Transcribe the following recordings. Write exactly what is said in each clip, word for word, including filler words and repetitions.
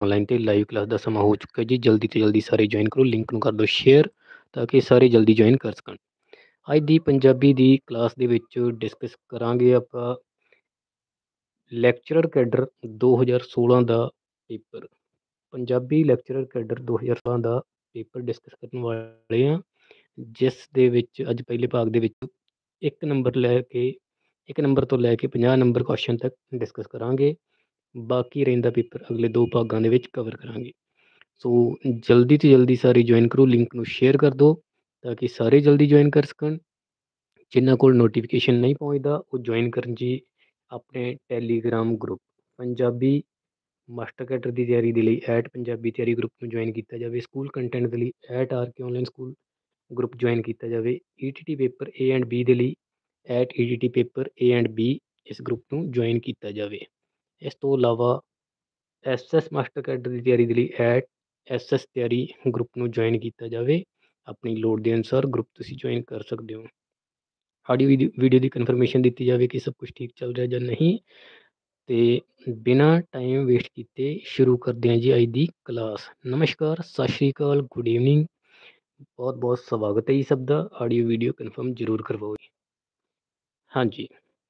Online ते live class का समा हो चुका है जी। जल्दी तो जल्दी सारे ज्वाइन करो, लिंक ਨੂੰ ਕਰ ਦਿਓ ਸ਼ੇਅਰ ਤਾਂ ਕਿ ਸਾਰੇ ਜਲਦੀ ਜੁਆਇਨ ਕਰ ਸਕਣ। ਅੱਜ ਦੀ ਪੰਜਾਬੀ ਦੀ ਕਲਾਸ ਦੇ ਵਿੱਚ ਡਿਸਕਸ ਕਰਾਂਗੇ ਆਪਾਂ ਲੈਕਚਰਰ ਕੈਡਰ ਦੋ ਹਜ਼ਾਰ ਸੋਲਾਂ ਦਾ ਪੇਪਰ। ਪੰਜਾਬੀ ਲੈਕਚਰਰ ਕੈਡਰ ਦੋ ਹਜ਼ਾਰ ਸੋਲਾਂ ਦਾ ਪੇਪਰ ਡਿਸਕਸ ਕਰਨ ਵਾਲੇ ਹਾਂ, ਜਿਸ ਦੇ ਵਿੱਚ ਅੱਜ ਪਹਿਲੇ ਭਾਗ ਦੇ ਵਿੱਚ ਇੱਕ ਨੰਬਰ ਲੈ ਕੇ ਇੱਕ ਨੰਬਰ ਤੋਂ ਲੈ ਕੇ ਪੰਜਾਹ ਨੰਬਰ ਕੁਐਸਚਨ ਤੱਕ ਡਿਸਕਸ ਕਰਾਂਗੇ। ਬਾਕੀ ਰਹਿੰਦਾ ਪੇਪਰ ਅਗਲੇ ਦੋ ਭਾਗਾਂ ਦੇ ਵਿੱਚ ਕਵਰ ਕਰਾਂਗੇ। ਸੋ ਜਲਦੀ ਤੋਂ ਜਲਦੀ ਸਾਰੇ ਜੁਆਇਨ ਕਰੋ, ਲਿੰਕ ਨੂੰ ਸ਼ੇਅਰ ਕਰ ਦਿਓ ਤਾਂ ਕਿ ਸਾਰੇ ਜਲਦੀ ਜੁਆਇਨ ਕਰ ਸਕਣ। ਜਿਨ੍ਹਾਂ ਕੋਲ ਨੋਟੀਫਿਕੇਸ਼ਨ ਨਹੀਂ ਪਹੁੰਚਦਾ ਉਹ ਜੁਆਇਨ ਕਰਨ ਜੀ ਆਪਣੇ telegram group. Punjabi master cadre ਦੀ ਤਿਆਰੀ ਦੇ ਲਈ ਐਟ ਪੰਜਾਬੀ ਤਿਆਰੀ ਗਰੁੱਪ ਨੂੰ ਜੁਆਇਨ ਕੀਤਾ ਜਾਵੇ। ਸਕੂਲ ਕੰਟੈਂਟ ਦੇ ਲਈ at R K online school group join ਕੀਤਾ ਜਾਵੇ। E T T paper A and B ਦੇ ਲਈ at E T T paper A and B ਇਸ ਗਰੁੱਪ ਨੂੰ ਜੁਆਇਨ ਕੀਤਾ ਜਾਵੇ। ਇਸ ਤੋਂ ਇਲਾਵਾ ਐਸ ਐਸ ਮਾਸਟਰ ਕੈਡਰ ਦੀ ਤਿਆਰੀ ਦੇ ਲਈ ਐਟ ਐਸ ਐਸ ਤਿਆਰੀ ਗਰੁੱਪ ਨੂੰ ਜੁਆਇਨ ਕੀਤਾ ਜਾਵੇ। ਆਪਣੀ ਲੋੜ ਦੇ ਅਨੁਸਾਰ ਗਰੁੱਪ ਤੁਸੀਂ ਜੁਆਇਨ ਕਰ ਸਕਦੇ ਹੋ। ਆਡੀਓ ਵੀਡੀਓ ਦੀ ਕਨਫਰਮੇਸ਼ਨ ਦਿੱਤੀ ਜਾਵੇ ਕਿ ਸਭ ਕੁਝ ਠੀਕ ਚੱਲ ਰਿਹਾ ਜਾਂ ਨਹੀਂ। ਅਤੇ ਬਿਨਾਂ ਟਾਈਮ ਵੇਸਟ ਕੀਤੇ ਸ਼ੁਰੂ ਕਰਦੇ ਹਾਂ ਜੀ ਅੱਜ ਦੀ ਕਲਾਸ। ਨਮਸਕਾਰ, ਸਤਿ ਸ਼੍ਰੀ ਅਕਾਲ, ਗੁੱਡ ਈਵਨਿੰਗ, ਬਹੁਤ ਬਹੁਤ ਸਵਾਗਤ ਹੈ ਜੀ ਸਭ ਦਾ। ਆਡੀਓ ਵੀਡੀਓ ਕਨਫਰਮ ਜ਼ਰੂਰ ਕਰਵਾਓ ਜੀ। ਹਾਂਜੀ,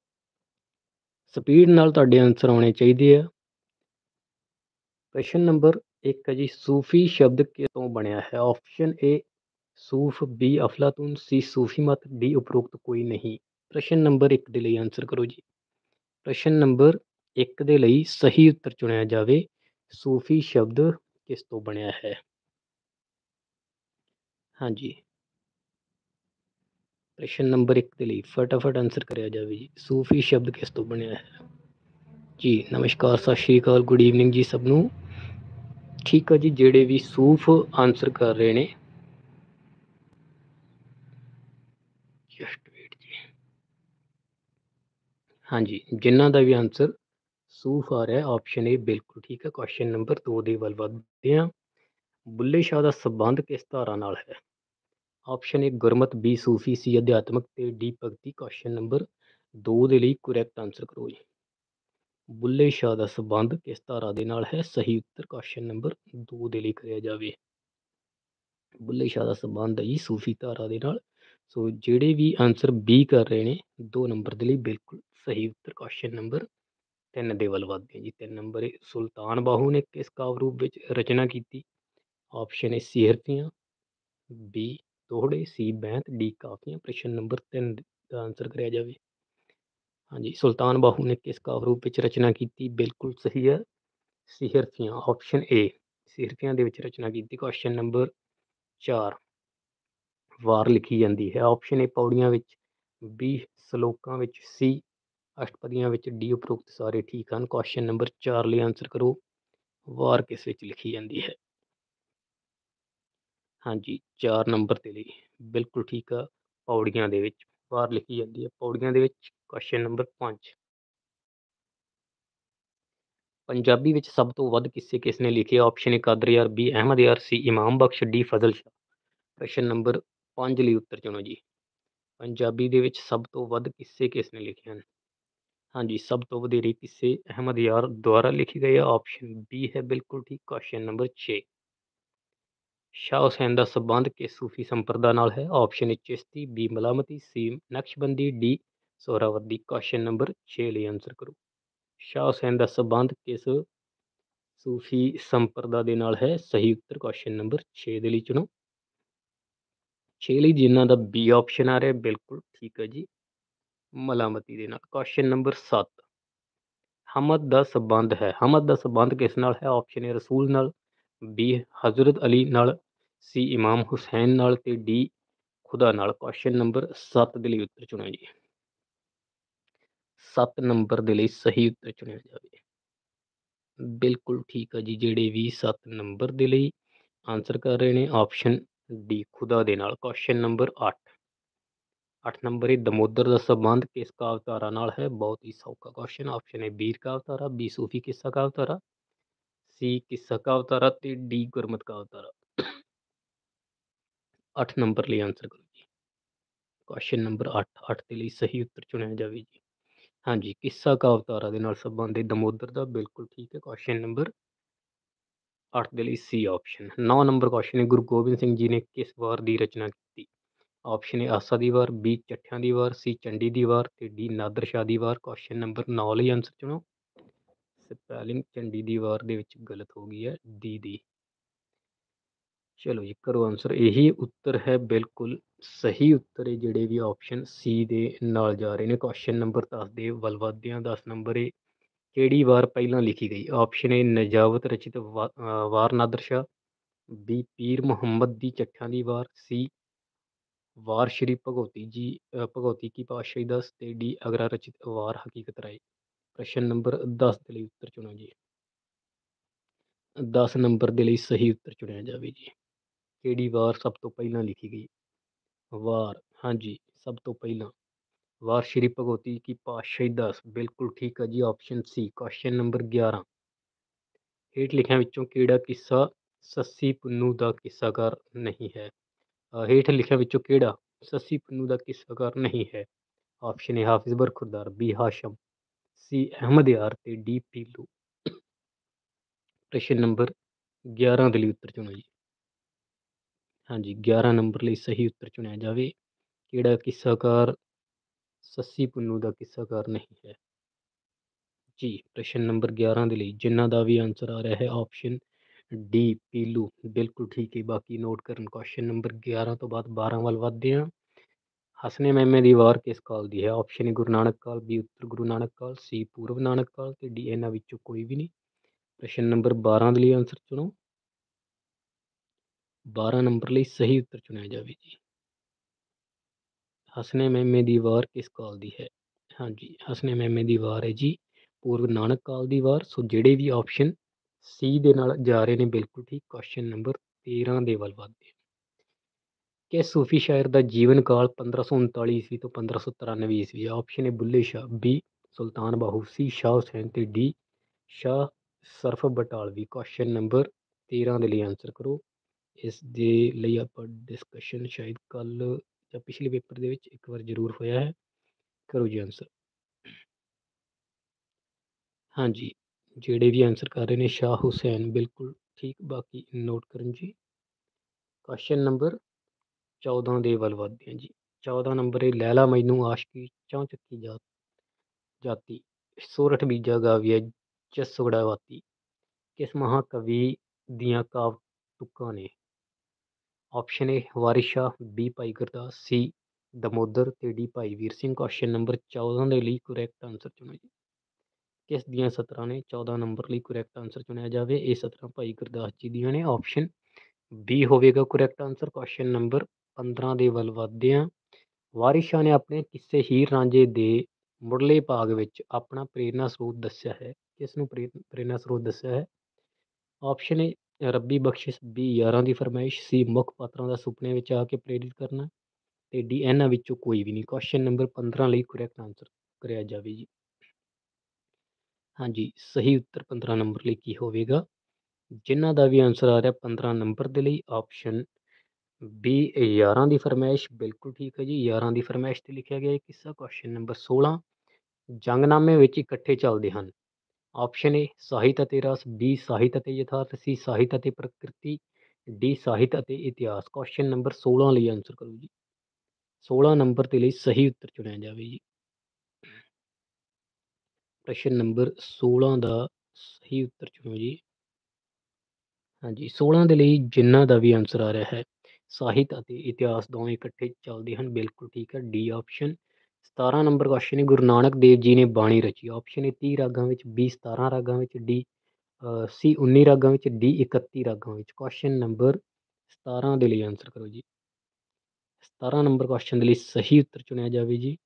ਸਪੀਡ ਨਾਲ ਤੁਹਾਡੇ ਆਨਸਰ ਆਉਣੇ ਚਾਹੀਦੇ ਆ। ਪ੍ਰਸ਼ਨ ਨੰਬਰ ਇੱਕ ਹੈ ਜੀ, ਸੂਫੀ ਸ਼ਬਦ ਕਿਤੋਂ ਬਣਿਆ ਹੈ? ਆਪਸ਼ਨ ਏ ਸੂਫ, ਬੀ ਅਫਲਾਤੂਨ, ਸੀ ਸੂਫੀ ਮਤ, ਡੀ ਉਪਰੋਕਤ ਕੋਈ ਨਹੀਂ। ਪ੍ਰਸ਼ਨ ਨੰਬਰ ਇੱਕ ਦੇ ਲਈ ਆਨਸਰ ਕਰੋ ਜੀ। ਪ੍ਰਸ਼ਨ ਨੰਬਰ ਇੱਕ ਦੇ ਲਈ ਸਹੀ ਉੱਤਰ ਚੁਣਿਆ ਜਾਵੇ। ਸੂਫੀ ਸ਼ਬਦ ਕਿਸ ਤੋਂ ਬਣਿਆ ਹੈ? ਹਾਂਜੀ, ਪ੍ਰਸ਼ਨ ਨੰਬਰ ਇੱਕ ਦੇ ਲਈ ਫਟਾਫਟ ਆਨਸਰ ਕਰਿਆ ਜਾਵੇ ਜੀ। ਸੂਫੀ ਸ਼ਬਦ ਕਿਸ ਤੋਂ ਬਣਿਆ ਹੈ ਜੀ? ਨਮਸਕਾਰ, ਸਤਿ ਸ਼੍ਰੀ ਅਕਾਲ, ਗੁੱਡ ਈਵਨਿੰਗ ਜੀ ਸਭ ਨੂੰ। ਠੀਕ ਆ ਜੀ, ਜਿਹੜੇ ਵੀ ਸੂਫ ਆਨਸਰ ਕਰ ਰਹੇ ਨੇ ਜਸਟ ਵੇਟ ਜੀ। ਹਾਂਜੀ, ਜਿਨ੍ਹਾਂ ਦਾ ਵੀ ਆਨਸਰ ਸੂਫ ਆ ਰਿਹਾ ਆਪਸ਼ਨ ਏ ਬਿਲਕੁਲ ਠੀਕ ਹੈ। ਕੁਐਸਚਨ ਨੰਬਰ ਦੋ ਦੇ ਵੱਲ ਵੱਧਦੇ ਹਾਂ। ਬੁੱਲੇ ਸ਼ਾਹ ਦਾ ਸੰਬੰਧ ਕਿਸ ਧਾਰਾ ਨਾਲ ਹੈ? ਆਪਸ਼ਨ ਏ ਗੁਰਮਤ, ਬੀ ਸੂਫੀ, ਸੀ ਅਧਿਆਤਮਕ ਤੇ ਡੀ ਭਗਤੀ। ਕੁਐਸਚਨ ਨੰਬਰ ਦੋ ਦੇ ਲਈ ਕਰੈਕਟ ਆਨਸਰ ਕਰੋ ਜੀ। ਬੁੱਲੇ ਸ਼ਾਹ ਦਾ ਸੰਬੰਧ ਕਿਸ ਧਾਰਾ ਦੇ ਨਾਲ ਹੈ? ਸਹੀ ਉੱਤਰ ਕੁਐਸਚਨ ਨੰਬਰ ਦੋ ਦੇ ਲਈ ਕਰਿਆ ਜਾਵੇ। ਬੁੱਲੇ ਸ਼ਾਹ ਦਾ ਸੰਬੰਧ ਹੈ ਜੀ ਸੂਫੀ ਧਾਰਾ ਦੇ ਨਾਲ। ਸੋ ਜਿਹੜੇ ਵੀ ਆਨਸਰ ਬੀ ਕਰ ਰਹੇ ਨੇ ਦੋ ਨੰਬਰ ਦੇ ਲਈ ਬਿਲਕੁਲ ਸਹੀ ਉੱਤਰ। ਕੁਐਸਚਨ ਨੰਬਰ ਤਿੰਨ ਦੇ ਵੱਲ ਵੱਧਦੇ ਜੀ। ਤਿੰਨ ਨੰਬਰ ਏ ਸੁਲਤਾਨ ਬਾਹੂ ਨੇ ਕਿਸ ਕਾਵਿ ਰੂਪ ਵਿੱਚ ਰਚਨਾ ਕੀਤੀ? ਆਪਸ਼ਨ ਏ ਸੀਹਰਫੀਆਂ, ਬੀ ਦੋਹੜੇ, ਸੀ ਬੈਂਤ, ਡੀ ਕਾਫੀਆਂ। ਪ੍ਰਸ਼ਨ ਨੰਬਰ ਤਿੰਨ ਦਾ ਆਨਸਰ ਕਰਿਆ ਜਾਵੇ। ਹਾਂਜੀ, ਸੁਲਤਾਨ ਬਾਹੂ ਨੇ ਕਿਸ ਕਾਵਿ ਰੂਪ ਵਿੱਚ ਰਚਨਾ ਕੀਤੀ? ਬਿਲਕੁਲ ਸਹੀ ਹੈ, ਸੀਹਰਫੀਆਂ। ਆਪਸ਼ਨ ਏ ਸੀਹਰਫੀਆਂ ਦੇ ਵਿੱਚ ਰਚਨਾ ਕੀਤੀ। ਕੁਐਸਚਨ ਨੰਬਰ ਚਾਰ ਵਾਰ ਲਿਖੀ ਜਾਂਦੀ ਹੈ? ਆਪਸ਼ਨ ਏ ਪੌੜੀਆਂ ਵਿੱਚ, ਬੀ ਸਲੋਕਾਂ ਵਿੱਚ, ਸੀ ਅਸ਼ਟਪਦੀਆਂ ਵਿੱਚ, ਡੀ ਉਪਰੋਕਤ ਸਾਰੇ ਠੀਕ ਹਨ। ਕੁਐਸਚਨ ਨੰਬਰ ਚਾਰ ਲਈ ਆਨਸਰ ਕਰੋ, ਵਾਰ ਕਿਸ ਵਿੱਚ ਲਿਖੀ ਜਾਂਦੀ ਹੈ? ਹਾਂਜੀ, ਚਾਰ ਨੰਬਰ ਦੇ ਲਈ ਬਿਲਕੁਲ ਠੀਕ ਆ, ਪੌੜੀਆਂ ਦੇ ਵਿੱਚ ਵਾਰ ਲਿਖੀ ਜਾਂਦੀ ਹੈ। ਪੌੜੀਆਂ ਦੇ ਵਿੱਚ। ਕੁਐਸਚਨ ਨੰਬਰ ਪੰਜ, ਪੰਜਾਬੀ ਵਿੱਚ ਸਭ ਤੋਂ ਵੱਧ ਕਿੱਸੇ ਕਿਸ ਨੇ ਲਿਖੇ? ਆਪਸ਼ਨ ਏ ਕਾਦਰ ਯਾਰ, ਬੀ ਅਹਿਮਦ ਯਾਰ, ਸੀ ਇਮਾਮ ਬਖਸ਼, ਡੀ ਫਜ਼ਲ ਸ਼ਾਹ। ਪ੍ਰਸ਼ਨ ਨੰਬਰ ਪੰਜ ਲਈ ਉੱਤਰ ਚੁਣੋ ਜੀ। ਪੰਜਾਬੀ ਦੇ ਵਿੱਚ ਸਭ ਤੋਂ ਵੱਧ ਕਿੱਸੇ ਕਿਸ ਨੇ ਲਿਖੇ ਹਨ? ਹਾਂਜੀ, ਸਭ ਤੋਂ ਵਧੇਰੇ ਕਿੱਸੇ ਅਹਿਮਦ ਯਾਰ ਦੁਆਰਾ ਲਿਖੇ ਗਏ ਆ। ਆਪਸ਼ਨ ਬੀ ਹੈ ਬਿਲਕੁਲ ਠੀਕ। ਕੁਐਸਚਨ ਨੰਬਰ ਛੇ, ਸ਼ਾਹ ਹੁਸੈਨ ਦਾ ਸੰਬੰਧ ਕਿਸ ਸੂਫੀ ਸੰਪਰਦਾ ਨਾਲ ਹੈ? Option A Chishti, B Malamati, C Naqshbandi, D Suhrawardi. Question number ਛੇ ਲਈ ਆਨਸਰ ਕਰੋ। ਸ਼ਾਹ ਹੁਸੈਨ ਦਾ ਸੰਬੰਧ ਕਿਸ ਸੂਫੀ ਸੰਪਰਦਾ ਦੇ ਨਾਲ ਹੈ? ਸਹੀ ਉੱਤਰ ਕੁਐਸਚਨ ਨੰਬਰ ਛੇ ਦੇ ਲਈ ਚੁਣੋ। ਛੇ ਲਈ ਜਿਨ੍ਹਾਂ ਦਾ ਬੀ ਆਪਸ਼ਨ ਆ ਰਿਹਾ ਬਿਲਕੁਲ ਠੀਕ ਹੈ ਜੀ, ਮਲਾਮਤੀ ਦੇ ਨਾਲ। ਕੁਐਸਚਨ ਨੰਬਰ ਸੱਤ, ਹਮਦ ਦਾ ਸੰਬੰਧ ਹੈ? ਹਮਦ ਦਾ ਸੰਬੰਧ ਕਿਸ ਨਾਲ ਹੈ? ਆਪਸ਼ਨ ਏ ਰਸੂਲ ਨਾਲ, ਬੀ ਹਜ਼ਰਤ ਅਲੀ ਨਾਲ, ਸੀ ਇਮਾਮ ਹੁਸੈਨ ਨਾਲ ਤੇ ਡੀ ਖੁਦਾ ਨਾਲ। ਕੁਐਸਚਨ ਨੰਬਰ ਸੱਤ ਦੇ ਲਈ ਉੱਤਰ ਚੁਣੋ ਜੀ। ਸੱਤ ਨੰਬਰ ਦੇ ਲਈ ਸਹੀ ਉੱਤਰ ਚੁਣਿਆ ਜਾਵੇ। ਬਿਲਕੁਲ ਠੀਕ ਆ ਜੀ, ਜਿਹੜੇ ਵੀ ਸੱਤ ਨੰਬਰ ਦੇ ਲਈ ਆਨਸਰ ਕਰ ਰਹੇ ਨੇ ਆਪਸ਼ਨ ਡੀ ਖੁਦਾ ਦੇ ਨਾਲ। ਕੁਐਸਚਨ ਨੰਬਰ ਅੱਠ, ਅੱਠ ਨੰਬਰ ਏ ਦਮੋਦਰ ਦਾ ਸੰਬੰਧ ਕਿਸ ਕਾਵਿ ਧਾਰਾ ਨਾਲ ਹੈ? ਬਹੁਤ ਹੀ ਸੌਖਾ ਕੁਐਸਚਨ। ਆਪਸ਼ਨ ਏ ਬੀਰ ਕਾਵਿ ਧਾਰਾ, ਬੀ ਸੂਫੀ ਕਿੱਸਾ ਕਾਵਿ ਧਾਰਾ, ਸੀ ਕਿੱਸਾ ਕਾਵਿ ਧਾਰਾ ਤੇ ਡੀ ਗੁਰਮਤ ਕਾਵਿ ਧਾਰਾ। ਅੱਠ ਨੰਬਰ ਲਈ ਆਨਸਰ ਕਰੋ ਜੀ। ਕੁਐਸਚਨ ਨੰਬਰ ਅੱਠ, ਅੱਠ ਦੇ ਲਈ ਸਹੀ ਉੱਤਰ ਚੁਣਿਆ ਜਾਵੇ ਜੀ। ਹਾਂਜੀ, ਕਿੱਸਾ ਕਾਵਿ ਧਾਰਾ ਦੇ ਨਾਲ ਸੰਬੰਧ ਹੈ ਦਮੋਦਰ ਦਾ, ਬਿਲਕੁਲ ਠੀਕ ਹੈ। ਕੁਐਸਚਨ ਨੰਬਰ ਅੱਠ ਦੇ ਲਈ ਸੀ ਆਪਸ਼ਨ। ਨੌ ਨੰਬਰ ਕੁਐਸਚਨ ਹੈ, ਗੁਰੂ ਗੋਬਿੰਦ ਸਿੰਘ ਜੀ ਨੇ ਕਿਸ ਵਾਰ ਦੀ ਰਚਨਾ ਕੀਤੀ? ਆਪਸ਼ਨ ਏ ਆਸਾ ਦੀ ਵਾਰ, ਬੀ ਚੱਠਿਆਂ ਦੀ ਵਾਰ, ਸੀ ਚੰਡੀ ਦੀ ਵਾਰ ਤੇ ਡੀ ਨਾਦਰ ਸ਼ਾਹ ਦੀ ਵਾਰ। ਕੁਐਸਚਨ ਨੰਬਰ ਨੌ ਲਈ ਆਂਸਰ ਚੁਣੋ। ਸਪੈਲਿੰਗ ਚੰਡੀ ਦੀ ਵਾਰ ਦੇ ਵਿੱਚ ਗਲਤ ਹੋ ਗਈ ਹੈ, ਡੀ ਦੀ। ਚਲੋ ਜੀ ਕਰੋ ਆਂਸਰ। ਇਹੀ ਉੱਤਰ ਹੈ, ਬਿਲਕੁਲ ਸਹੀ ਉੱਤਰ ਹੈ ਜਿਹੜੇ ਵੀ ਆਪਸ਼ਨ ਸੀ ਦੇ ਨਾਲ ਜਾ ਰਹੇ ਨੇ। ਕੁਐਸਚਨ ਨੰਬਰ ਦਸ ਦੇ ਵੱਲ ਵਧਦੇ ਹਾਂ। ਦਸ ਨੰਬਰ ਏ ਕਿਹੜੀ ਵਾਰ ਪਹਿਲਾਂ ਲਿਖੀ ਗਈ? ਆਪਸ਼ਨ ਏ ਨਜਾਬਤ ਰਚਿਤ ਵਾ ਅ ਵਾਰ ਨਾਦਰ ਸ਼ਾਹ, ਬੀ ਪੀਰ ਮੁਹੰਮਦ ਦੀ ਚੱਠਿਆਂ ਦੀ ਵਾਰ, ਸੀ ਵਾਰ ਸ਼੍ਰੀ ਭਗਉਤੀ ਜੀ ਅ, ਭਗਉਤੀ ਕੀ ਪਾਤਸ਼ਾਹੀ ਦਸ ਤੇ ਡੀ ਅਗਰਾ ਰਚਿਤ ਵਾਰ ਹਕੀਕਤ ਰਾਏ। ਪ੍ਰਸ਼ਨ ਨੰਬਰ ਦਸ ਦੇ ਲਈ ਉੱਤਰ ਚੁਣੋ ਜੀ। ਦਸ ਨੰਬਰ ਦੇ ਲਈ ਸਹੀ ਉੱਤਰ ਚੁਣਿਆ ਜਾਵੇ ਜੀ। ਕਿਹੜੀ ਵਾਰ ਸਭ ਤੋਂ ਪਹਿਲਾਂ ਲਿਖੀ ਗਈ? ਵਾਰ, ਹਾਂਜੀ ਸਭ ਤੋਂ ਪਹਿਲਾਂ ਵਾਰ ਸ਼੍ਰੀ ਭਗਉਤੀ ਕੀ ਪਾਤਸ਼ਾਹੀ ਦਸ, ਬਿਲਕੁਲ ਠੀਕ ਹੈ ਜੀ, ਆਪਸ਼ਨ ਸੀ। ਕੁਐਸਚਨ ਨੰਬਰ ਗਿਆਰਾਂ, ਹੇਠ ਲਿਖਿਆਂ ਵਿੱਚੋਂ ਕਿਹੜਾ ਕਿੱਸਾ ਸੱਸੀ ਪੁੰਨੂ ਦਾ ਕਿੱਸਾਕਾਰ ਨਹੀਂ ਹੈ? ਅ, ਹੇਠ ਲਿਖਿਆਂ ਵਿੱਚੋਂ ਕਿਹੜਾ ਸੱਸੀ ਪੁੰਨੂ ਦਾ ਕਿੱਸਾਕਾਰ ਨਹੀਂ ਹੈ? Option A Hafiz Barkhurdar, B Hashim, C Ahmad Yar ਤੇ ਡੀ ਪੀਲੂ। ਪ੍ਰਸ਼ਨ ਨੰਬਰ ਗਿਆਰਾਂ ਦੇ ਲਈ ਉੱਤਰ ਚੁਣੋ ਜੀ। ਹਾਂਜੀ ਗਿਆਰਾਂ ਨੰਬਰ ਲਈ ਸਹੀ ਉੱਤਰ ਚੁਣਿਆ ਜਾਵੇ। ਕਿਹੜਾ ਕਿੱਸਾਕਾਰ ਸੱਸੀ ਪੁੰਨੂ ਦਾ ਕਿੱਸਾਕਾਰ ਨਹੀਂ ਹੈ? ਜੀ ਪ੍ਰਸ਼ਨ ਨੰਬਰ ਗਿਆਰਾਂ ਦੇ ਲਈ ਜਿਨ੍ਹਾਂ ਦਾ ਵੀ ਆਂਸਰ ਆ ਰਿਹਾ ਹੈ ਆਪਸ਼ਨ ਡੀ ਪੀਲੂ, ਬਿਲਕੁਲ ਠੀਕ ਹੈ। ਬਾਕੀ ਨੋਟ ਕਰਨ। ਕੁਐਸਚਨ ਨੰਬਰ ਗਿਆਰਾਂ ਤੋਂ ਬਾਅਦ ਬਾਰਾਂ ਵੱਲ ਵੱਧਦੇ ਹਾਂ। ਹਸਨੇ ਮਹਿਮੇ ਦੀ ਵਾਰ ਕਿਸ ਕਾਲ ਦੀ ਹੈ? ਆਪਸ਼ਨ ਏ ਗੁਰੂ ਨਾਨਕ ਕਾਲ, ਬੀ ਉੱਤਰ ਗੁਰੂ ਨਾਨਕ ਕਾਲ, ਸੀ ਪੂਰਵ ਨਾਨਕ ਕਾਲ ਤੇ ਡੀ ਇਹਨਾਂ ਵਿੱਚੋਂ ਕੋਈ ਵੀ ਨਹੀਂ। ਪ੍ਰਸ਼ਨ ਨੰਬਰ ਬਾਰਾਂ ਦੇ ਲਈ ਆਂਸਰ ਚੁਣੋ। ਬਾਰਾਂ ਨੰਬਰ ਲਈ ਸਹੀ ਉੱਤਰ ਚੁਣਿਆ ਜਾਵੇ ਜੀ। ਹਸਨੇ ਮਹਿਮੇ ਦੀ ਵਾਰ ਕਿਸ ਕਾਲ ਦੀ ਹੈ? ਹਾਂਜੀ ਹਸਨੇ ਮਹਿਮੇ ਦੀ ਵਾਰ ਹੈ ਜੀ ਪੂਰਵ ਨਾਨਕ ਕਾਲ ਦੀ ਵਾਰ। ਸੋ ਜਿਹੜੇ ਵੀ ਆਪਸ਼ਨ ਸੀ ਦੇ ਨਾਲ ਜਾ ਰਹੇ ਨੇ ਬਿਲਕੁਲ ਠੀਕ। ਕੁਐਸਚਨ ਨੰਬਰ ਤੇਰਾਂ ਦੇ ਵੱਲ ਵੱਧਦੇ ਕਿਸ ਸੂਫੀ ਸ਼ਾਇਰ ਦਾ ਜੀਵਨ ਕਾਲ ਪੰਦਰਾਂ ਸੌ ਉਨਤਾਲੀ ਈਸਵੀ ਤੋਂ ਪੰਦਰਾਂ ਸੌ ਤਰਾਨਵੇਂ ਈਸਵੀ? Option A Bulleh Shah, B Sultan Bahu, C Shah Hussain ਤੇ D Shah Sharaf Batalvi. Question number ਤੇਰਾਂ ਦੇ ਲਈ ਆਂਸਰ ਕਰੋ। ਇਸ ਦੇ ਲਈ ਆਪਾਂ ਡਿਸਕਸ਼ਨ ਸ਼ਾਇਦ ਕੱਲ੍ਹ ਜਾਂ ਪਿਛਲੇ ਪੇਪਰ ਦੇ ਵਿੱਚ ਇੱਕ ਵਾਰ ਜ਼ਰੂਰ ਹੋਇਆ ਹੈ। ਕਰੋ ਜੀ ਆਂਸਰ। ਹਾਂਜੀ ਜਿਹੜੇ ਵੀ ਆਂਸਰ ਕਰ ਰਹੇ ਨੇ ਸ਼ਾਹ ਹੁਸੈਨ, ਬਿਲਕੁਲ ਠੀਕ। ਬਾਕੀ ਨੋਟ ਕਰਨ ਜੀ। ਕੁਐਸਚਨ ਨੰਬਰ ਚੌਦਾਂ ਦੇ ਵੱਲ ਵੱਧਦੇ ਹਾਂ ਜੀ। ਚੌਦਾਂ ਨੰਬਰ ਹੈ ਲੈਲਾ ਮਜਨੂ ਆਸ਼ਕੀ ਚੌਂ ਚੱਕੀ ਜਾਤ ਜਾਤੀ ਸੋਰਠ ਬੀਜਾ ਗਾਵੀਆ ਜਸੋੜਾ ਵਾਤੀ ਕਿਸ ਮਹਾਕਵੀ ਦੀਆਂ ਕਾਵ ਤੁਕਾਂ ਨੇ? Option A Waris Shah, B Bhai Gurdas, ਸੀ ਦਮੋਦਰ ਤੇ D Bhai Vir Singh. Question number ਚੌਦਾਂ ਦੇ ਲਈ ਕਰੈਕਟ ਆਂਸਰ ਚੁਣੋ ਜੀ। ਕਿਸ ਦੀਆਂ ਸਤਰਾਂ ਨੇ? ਚੌਦਾਂ ਨੰਬਰ ਲਈ ਕਰੈਕਟ ਆਂਸਰ ਚੁਣਿਆ ਜਾਵੇ। ਇਹ ਸਤਰਾਂ ਭਾਈ ਗੁਰਦਾਸ ਜੀ ਦੀਆਂ ਨੇ। ਆਪਸ਼ਨ ਬੀ ਹੋਵੇਗਾ ਕਰੈਕਟ ਆਂਸਰ। ਕੁਐਸਚਨ ਨੰਬਰ ਪੰਦਰਾਂ ਦੇ ਵੱਲ ਵੱਧਦੇ ਹਾਂ। ਵਾਰਿਸ ਸ਼ਾਹ ਨੇ ਆਪਣੇ ਕਿੱਸੇ ਹੀਰ ਰਾਂਝੇ ਦੇ ਮੁੱਢਲੇ ਭਾਗ ਵਿੱਚ ਆਪਣਾ ਪ੍ਰੇਰਨਾ ਸਰੋਤ ਦੱਸਿਆ ਹੈ? ਕਿਸ ਨੂੰ ਪ੍ਰੇ ਪ੍ਰੇਰਨਾ ਸਰੋਤ ਦੱਸਿਆ ਹੈ? ਆਪਸ਼ਨ ਏ ਰੱਬੀ ਬਖਸ਼ਿਸ਼, ਬੀ ਯਾਰਾਂ ਦੀ ਫਰਮਾਇਸ਼, ਸੀ ਮੁੱਖ ਪਾਤਰਾਂ ਦਾ ਸੁਪਨੇ ਵਿੱਚ ਆ ਕੇ ਪ੍ਰੇਰਿਤ ਕਰਨਾ ਤੇ ਡੀ ਇਹਨਾਂ ਵਿੱਚੋਂ ਕੋਈ ਵੀ ਨਹੀਂ। ਕੁਐਸਚਨ ਨੰਬਰ ਪੰਦਰਾਂ ਲਈ ਕਰੈਕਟ ਆਂਸਰ ਕਰਿਆ ਜਾਵੇ ਜੀ। ਹਾਂਜੀ ਸਹੀ ਉੱਤਰ ਪੰਦਰਾਂ ਨੰਬਰ ਲਈ ਕੀ ਹੋਵੇਗਾ? ਜਿਨ੍ਹਾਂ ਦਾ ਵੀ ਆਂਸਰ ਆ ਰਿਹਾ ਪੰਦਰਾਂ ਨੰਬਰ ਦੇ ਲਈ ਆਪਸ਼ਨ ਬੀ ਯਾਰਾਂ ਦੀ ਫਰਮਾਇਸ਼, ਬਿਲਕੁਲ ਠੀਕ ਹੈ ਜੀ। ਯਾਰਾਂ ਦੀ ਫਰਮਾਇਸ਼ ਤੇ ਲਿਖਿਆ ਗਿਆ ਇਹ ਕਿੱਸਾ। ਕੁਐਸਚਨ ਨੰਬਰ ਸੋਲਾਂ ਜੰਗਨਾਮੇ ਵਿੱਚ ਇਕੱਠੇ ਚੱਲਦੇ ਹਨ? ਆਪਸ਼ਨ ਏ ਸਾਹਿਤ ਅਤੇ ਰਸ, ਬੀ ਸਾਹਿਤ ਅਤੇ ਯਥਾਰਥ, ਸੀ ਸਾਹਿਤ ਅਤੇ ਪ੍ਰਕਿਰਤੀ, ਡੀ ਸਾਹਿਤ ਅਤੇ ਇਤਿਹਾਸ। ਕੁਐਸਚਨ ਨੰਬਰ ਸੋਲਾਂ ਲਈ ਆਂਸਰ ਕਰੋ ਜੀ। ਸੋਲਾਂ ਨੰਬਰ ਦੇ ਲਈ ਸਹੀ ਉੱਤਰ ਚੁਣਿਆ ਜਾਵੇ ਜੀ। ਪ੍ਰਸ਼ਨ ਨੰਬਰ ਸੋਲਾਂ ਦਾ ਸਹੀ ਉੱਤਰ ਚੁਣੋ ਜੀ। ਹਾਂਜੀ ਸੋਲਾਂ ਦੇ ਲਈ ਜਿਨ੍ਹਾਂ ਦਾ ਵੀ ਆਂਸਰ ਆ ਰਿਹਾ ਹੈ ਸਾਹਿਤ ਅਤੇ ਇਤਿਹਾਸ ਦੋਵੇਂ ਇਕੱਠੇ ਚੱਲਦੇ ਹਨ, ਬਿਲਕੁਲ ਠੀਕ ਹੈ, ਡੀ ਆਪਸ਼ਨ। ਸਤਾਰਾਂ ਨੰਬਰ ਕੁਐਸਚਨ ਹੈ ਗੁਰੂ ਨਾਨਕ ਦੇਵ ਜੀ ਨੇ ਬਾਣੀ ਰਚੀ? ਆਪਸ਼ਨ ਏ ਤੀਹ ਰਾਗਾਂ ਵਿੱਚ, ਬੀ ਸਤਾਰਾਂ ਰਾਗਾਂ ਵਿੱਚ, ਡੀ ਸੀ ਉੱਨੀ ਰਾਗਾਂ ਵਿੱਚ, ਡੀ ਇਕੱਤੀ ਰਾਗਾਂ ਵਿੱਚ। ਕੁਐਸਚਨ ਨੰਬਰ ਸਤਾਰਾਂ ਦੇ ਲਈ ਆਂਸਰ ਕਰੋ ਜੀ। ਸਤਾਰਾਂ ਨੰਬਰ ਕੁਐਸਚਨ ਦੇ ਲਈ ਸਹੀ ਉੱਤਰ ਚੁਣਿਆ ਜਾਵੇ ਜੀ।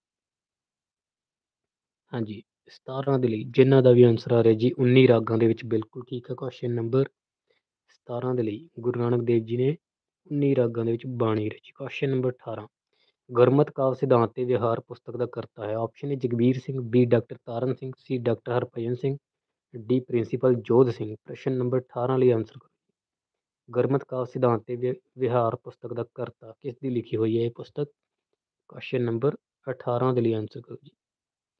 ਹਾਂਜੀ ਸਤਾਰਾਂ ਦੇ ਲਈ ਜਿਨ੍ਹਾਂ ਦਾ ਵੀ ਆਂਸਰ ਆ ਰਿਹਾ ਜੀ ਉੱਨੀ ਰਾਗਾਂ ਦੇ ਵਿੱਚ, ਬਿਲਕੁਲ ਠੀਕ ਹੈ। ਕੁਐਸਚਨ ਨੰਬਰ ਸਤਾਰਾਂ ਦੇ ਲਈ ਗੁਰੂ ਨਾਨਕ ਦੇਵ ਜੀ ਨੇ ਉੱਨੀ ਰਾਗਾਂ ਦੇ ਵਿੱਚ ਬਾਣੀ ਰਚੀ। ਕੁਐਸਚਨ ਨੰਬਰ ਅਠਾਰਾਂ ਗੁਰਮਤਿ ਕਾਵਿ ਸਿਧਾਂਤ ਤੇ ਵਿਹਾਰ ਪੁਸਤਕ ਦਾ ਕਰਤਾ ਹੈ? Option A Jagbir Singh, B doctor Taran Singh, C doctor Harbhajan Singh, D principal Jodh Singh. ਪ੍ਰਸ਼ਨ ਨੰਬਰ ਅਠਾਰਾਂ ਲਈ ਆਂਸਰ ਕਰੋ। ਗੁਰਮਤਿ ਕਾਵਿ ਸਿਧਾਂਤ ਤੇ ਵਿ ਵਿਹਾਰ ਪੁਸਤਕ ਦਾ ਕਰਤਾ ਕਿਸ ਦੀ ਲਿਖੀ ਹੋਈ ਹੈ ਇਹ ਪੁਸਤਕ? ਕੁਐਸਚਨ ਨੰਬਰ ਅਠਾਰਾਂ ਦੇ ਲਈ ਆਂਸਰ ਕਰੋ ਜੀ।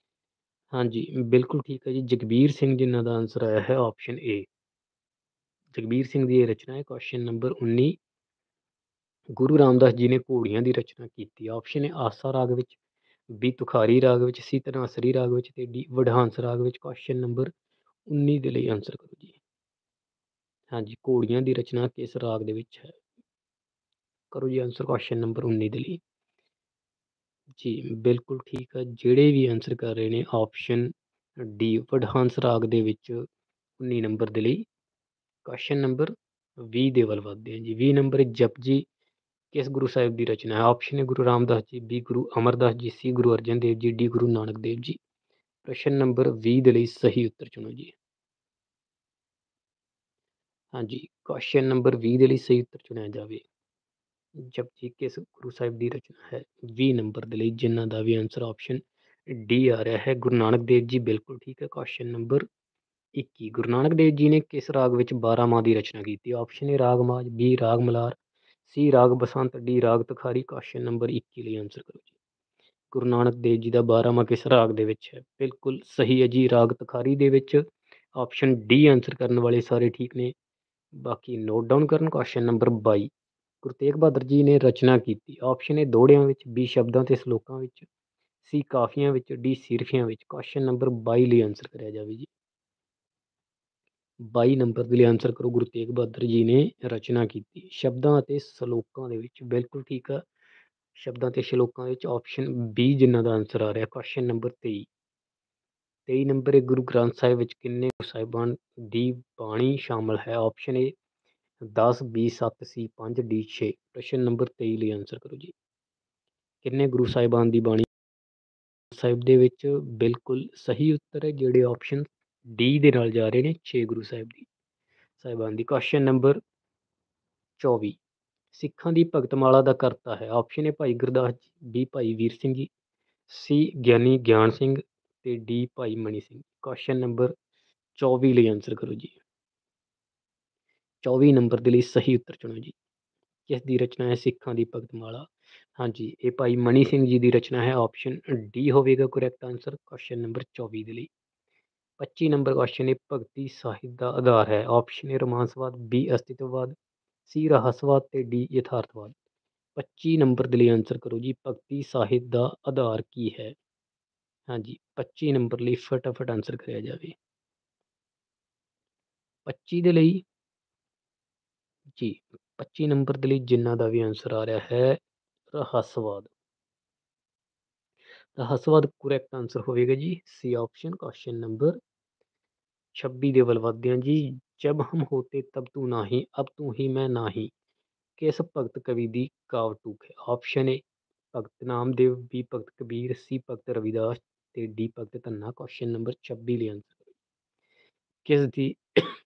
ਹਾਂਜੀ ਬਿਲਕੁਲ ਠੀਕ ਹੈ ਜੀ, ਜਗਬੀਰ ਸਿੰਘ ਜਿਨ੍ਹਾਂ ਦਾ ਆਂਸਰ ਆਇਆ ਹੈ ਆਪਸ਼ਨ ਏ। ਜਗਬੀਰ ਸਿੰਘ ਦੀ ਇਹ ਰਚਨਾ ਹੈ। ਕੁਐਸਚਨ ਨੰਬਰ ਉੱਨੀ ਗੁਰੂ ਰਾਮਦਾਸ ਜੀ ਨੇ ਘੋੜੀਆਂ ਦੀ ਰਚਨਾ ਕੀਤੀ। ਆਪਸ਼ਨ ਹੈ ਆਸਾ ਰਾਗ ਵਿੱਚ, ਬੀ ਤੁਖਾਰੀ ਰਾਗ ਵਿੱਚ, ਸੀ ਧਨਾਸਰੀ ਰਾਗ ਵਿੱਚ ਤੇ ਡੀ ਵਡਹੰਸ ਰਾਗ ਵਿੱਚ। ਕੁਐਸਚਨ ਨੰਬਰ ਉੱਨੀ ਦੇ ਲਈ ਆਂਸਰ ਕਰੋ ਜੀ। ਹਾਂਜੀ, ਘੋੜੀਆਂ ਦੀ ਰਚਨਾ ਕਿਸ ਰਾਗ ਦੇ ਵਿੱਚ ਹੈ? ਕਰੋ ਜੀ ਆਂਸਰ ਕੁਐਸਚਨ ਨੰਬਰ ਉੱਨੀ ਦੇ ਲਈ। ਜੀ ਬਿਲਕੁਲ ਠੀਕ ਹੈ। ਜਿਹੜੇ ਵੀ ਆਂਸਰ ਕਰ ਰਹੇ ਨੇ ਆਪਸ਼ਨ ਡੀ ਵਡਹੰਸ ਰਾਗ ਦੇ ਵਿੱਚ ਉੱਨੀ ਨੰਬਰ ਦੇ ਲਈ। ਕੁਐਸਚਨ ਨੰਬਰ ਵੀਹ ਦੇ ਵੱਲ ਵੱਧਦੇ ਹਾਂ ਜੀ। ਵੀਹ ਨੰਬਰ ਜਪਜੀ ਕਿਸ ਗੁਰੂ ਸਾਹਿਬ ਦੀ ਰਚਨਾ ਹੈ? ਆਪਸ਼ਨ ਹੈ ਗੁਰੂ ਰਾਮਦਾਸ ਜੀ, ਬੀ ਗੁਰੂ ਅਮਰਦਾਸ ਜੀ, ਸੀ ਗੁਰੂ ਅਰਜਨ ਦੇਵ ਜੀ, ਡੀ ਗੁਰੂ ਨਾਨਕ ਦੇਵ ਜੀ। ਪ੍ਰਸ਼ਨ ਨੰਬਰ ਵੀਹ ਦੇ ਲਈ ਸਹੀ ਉੱਤਰ ਚੁਣੋ ਜੀ। ਹਾਂਜੀ, ਕੁਐਸਚਨ ਨੰਬਰ ਵੀਹ ਦੇ ਲਈ ਸਹੀ ਉੱਤਰ ਚੁਣਿਆ ਜਾਵੇ। ਜਪਜੀ ਕਿਸ ਗੁਰੂ ਸਾਹਿਬ ਦੀ ਰਚਨਾ ਹੈ? ਵੀਹ ਨੰਬਰ ਦੇ ਲਈ ਜਿਨ੍ਹਾਂ ਦਾ ਵੀ ਆਂਸਰ ਆਪਸ਼ਨ ਡੀ ਆ ਰਿਹਾ ਹੈ ਗੁਰੂ ਨਾਨਕ ਦੇਵ ਜੀ। ਬਿਲਕੁਲ ਠੀਕ ਹੈ। ਕੁਐਸਚਨ ਨੰਬਰ ਇੱਕੀ ਗੁਰੂ ਨਾਨਕ ਦੇਵ ਜੀ ਨੇ ਕਿਸ ਰਾਗ ਵਿੱਚ ਬਾਰਾਂ ਮਾਹ ਦੀ ਰਚਨਾ ਕੀਤੀ? ਆਪਸ਼ਨ ਏ ਰਾਗ ਮਾਝ, ਬੀ ਰਾਗ ਮਲਾਰ, ਸੀ ਰਾਗ ਬਸੰਤ, ਡੀ ਰਾਗ ਤੁਖਾਰੀ। ਕੁਐਸਚਨ ਨੰਬਰ ਇੱਕੀ ਲਈ ਆਂਸਰ ਕਰੋ ਜੀ। ਗੁਰੂ ਨਾਨਕ ਦੇਵ ਜੀ ਦਾ ਬਾਰਾਂਮਾਹ ਕਿਸ ਰਾਗ ਦੇ ਵਿੱਚ ਹੈ? ਬਿਲਕੁਲ ਸਹੀ ਹੈ ਜੀ, ਰਾਗ ਤੁਖਾਰੀ ਦੇ ਵਿੱਚ। ਆਪਸ਼ਨ ਡੀ ਆਂਸਰ ਕਰਨ ਵਾਲੇ ਸਾਰੇ ਠੀਕ ਨੇ। ਬਾਕੀ ਨੋਟ ਡਾਊਨ ਕਰਨ। ਕੁਐਸਚਨ ਨੰਬਰ ਬਾਈ ਗੁਰੂ ਤੇਗ ਬਹਾਦਰ ਜੀ ਨੇ ਰਚਨਾ ਕੀਤੀ। ਆਪਸ਼ਨ ਏ ਦੋਹੜਿਆਂ ਵਿੱਚ, ਬੀ ਸ਼ਬਦਾਂ ਤੇ ਸਲੋਕਾਂ ਵਿੱਚ, ਸੀ ਕਾਫੀਆਂ ਵਿੱਚ, ਡੀ ਸਿਰਫੀਆਂ ਵਿੱਚ। ਕੁਐਸਚਨ ਨੰਬਰ ਬਾਈ ਲਈ ਆਂਸਰ ਕਰਿਆ ਜਾਵੇ ਜੀ। ਬਾਈ ਨੰਬਰ ਦੇ ਲਈ ਆਂਸਰ ਕਰੋ। ਗੁਰੂ ਤੇਗ ਬਹਾਦਰ ਜੀ ਨੇ ਰਚਨਾ ਕੀਤੀ ਸ਼ਬਦਾਂ ਅਤੇ ਸਲੋਕਾਂ ਦੇ ਵਿੱਚ। ਬਿਲਕੁਲ ਠੀਕ ਆ, ਸ਼ਬਦਾਂ ਤੇ ਸ਼ਲੋਕਾਂ ਵਿੱਚ ਆਪਸ਼ਨ ਬੀ ਜਿਨ੍ਹਾਂ ਦਾ ਆਂਸਰ ਆ ਰਿਹਾ। ਕੁਐਸਚਨ ਨੰਬਰ ਤੇਈ ਤੇਈ ਨੰਬਰ ਗੁਰੂ ਗ੍ਰੰਥ ਸਾਹਿਬ ਵਿੱਚ ਕਿੰਨੇ ਸਾਹਿਬਾਨ ਦੀ ਬਾਣੀ ਸ਼ਾਮਲ ਹੈ? ਆਪਸ਼ਨ ਏ ਦਸ, ਬੀ ਸੱਤ, ਸੀ ਪੰਜ, ਡੀ ਛੇ। ਪ੍ਰਸ਼ਨ ਨੰਬਰ ਤੇਈ ਲਈ ਆਂਸਰ ਕਰੋ ਜੀ। ਕਿੰਨੇ ਗੁਰੂ ਸਾਹਿਬਾਨ ਦੀ ਬਾਣੀ ਸਾਹਿਬ ਦੇ ਵਿੱਚ? ਬਿਲਕੁਲ ਸਹੀ ਉੱਤਰ ਹੈ ਜਿਹੜੇ ਆਪਸ਼ਨ ਡੀ ਦੇ ਨਾਲ ਜਾ ਰਹੇ ਨੇ, ਛੇ ਗੁਰੂ ਸਾਹਿਬ ਦੀ ਸਾਹਿਬਾਨ ਦੀ। ਕੁਐਸਚਨ ਨੰਬਰ ਚੌਵੀ ਸਿੱਖਾਂ ਦੀ ਭਗਤਮਾਲਾ ਦਾ ਕਰਤਾ ਹੈ? Option A Bhai Gurdas ji, B Bhai Vir Singh ji, ਸੀ ਗਿਆਨੀ ਗਿਆਨ ਸਿੰਘ ਤੇ ਡੀ ਭਾਈ ਮਨੀ ਸਿੰਘ। ਕੁਐਸਚਨ ਨੰਬਰ ਚੌਵੀ ਲਈ ਆਂਸਰ ਕਰੋ ਜੀ। ਚੌਵੀ ਨੰਬਰ ਦੇ ਲਈ ਸਹੀ ਉੱਤਰ ਚੁਣੋ ਜੀ। ਕਿਸ ਦੀ ਰਚਨਾ ਹੈ ਸਿੱਖਾਂ ਦੀ ਭਗਤਮਾਲਾ? ਹਾਂਜੀ, ਇਹ ਭਾਈ ਮਨੀ ਸਿੰਘ ਜੀ ਦੀ ਰਚਨਾ ਹੈ। ਆਪਸ਼ਨ ਡੀ ਹੋਵੇਗਾ ਕਰੈਕਟ ਆਂਸਰ ਕੁਐਸਚਨ ਨੰਬਰ ਚੌਵੀ ਦੇ ਲਈ। ਪੱਚੀ ਨੰਬਰ ਕੁਐਸਚਨ ਹੈ ਭਗਤੀ ਸਾਹਿਤ ਦਾ ਆਧਾਰ ਹੈ? ਆਪਸ਼ਨ ਏ ਰੋਮਾਂਸਵਾਦ, ਬੀ ਅਸਤਿਤਵਵਾਦ, ਸੀ ਰਹੱਸਵਾਦ ਤੇ ਡੀ ਯਥਾਰਥਵਾਦ। ਪੱਚੀ ਨੰਬਰ ਦੇ ਲਈ ਆਂਸਰ ਕਰੋ ਜੀ। ਭਗਤੀ ਸਾਹਿਤ ਦਾ ਆਧਾਰ ਕੀ ਹੈ? ਹਾਂਜੀ, ਪੱਚੀ ਨੰਬਰ ਲਈ ਫਟਾਫਟ ਆਂਸਰ ਕਰਿਆ ਜਾਵੇ। ਪੱਚੀ ਦੇ ਲਈ ਜੀ, ਪੱਚੀ ਨੰਬਰ ਦੇ ਲਈ ਜਿਨ੍ਹਾਂ ਦਾ ਵੀ ਆਂਸਰ ਆ ਰਿਹਾ ਹੈ ਰਹੱਸਵਾਦ। ਰਹੱਸਵਾਦ ਕਰੈਕਟ ਆਂਸਰ ਹੋਵੇਗਾ ਜੀ, ਸੀ ਆਪਸ਼ਨ। ਕੁਐਸਚਨ ਨੰਬਰ ਛੱਬੀ ਦੇ ਵੱਲ ਵੱਧਦੇ ਹਾਂ ਜੀ। ਜਬ ਹਮ ਹੋਤੇ ਤਬ ਤੂੰ ਨਾਹੀਂ, ਅਬ ਤੂੰ ਹੀ ਮੈਂ ਨਾਹੀਂ ਕਿਸ ਭਗਤ ਕਵੀ ਦੀ ਕਾਵ ਟੂਕ ਹੈ? Option A Bhagat Namdev, B Bhagat Kabir, C Bhagat Ravidas ਤੇ D Bhagat Dhanna. Question number ਛੱਬੀ ਲਈ ਆਂਸਰ ਕਿਸ ਦੀ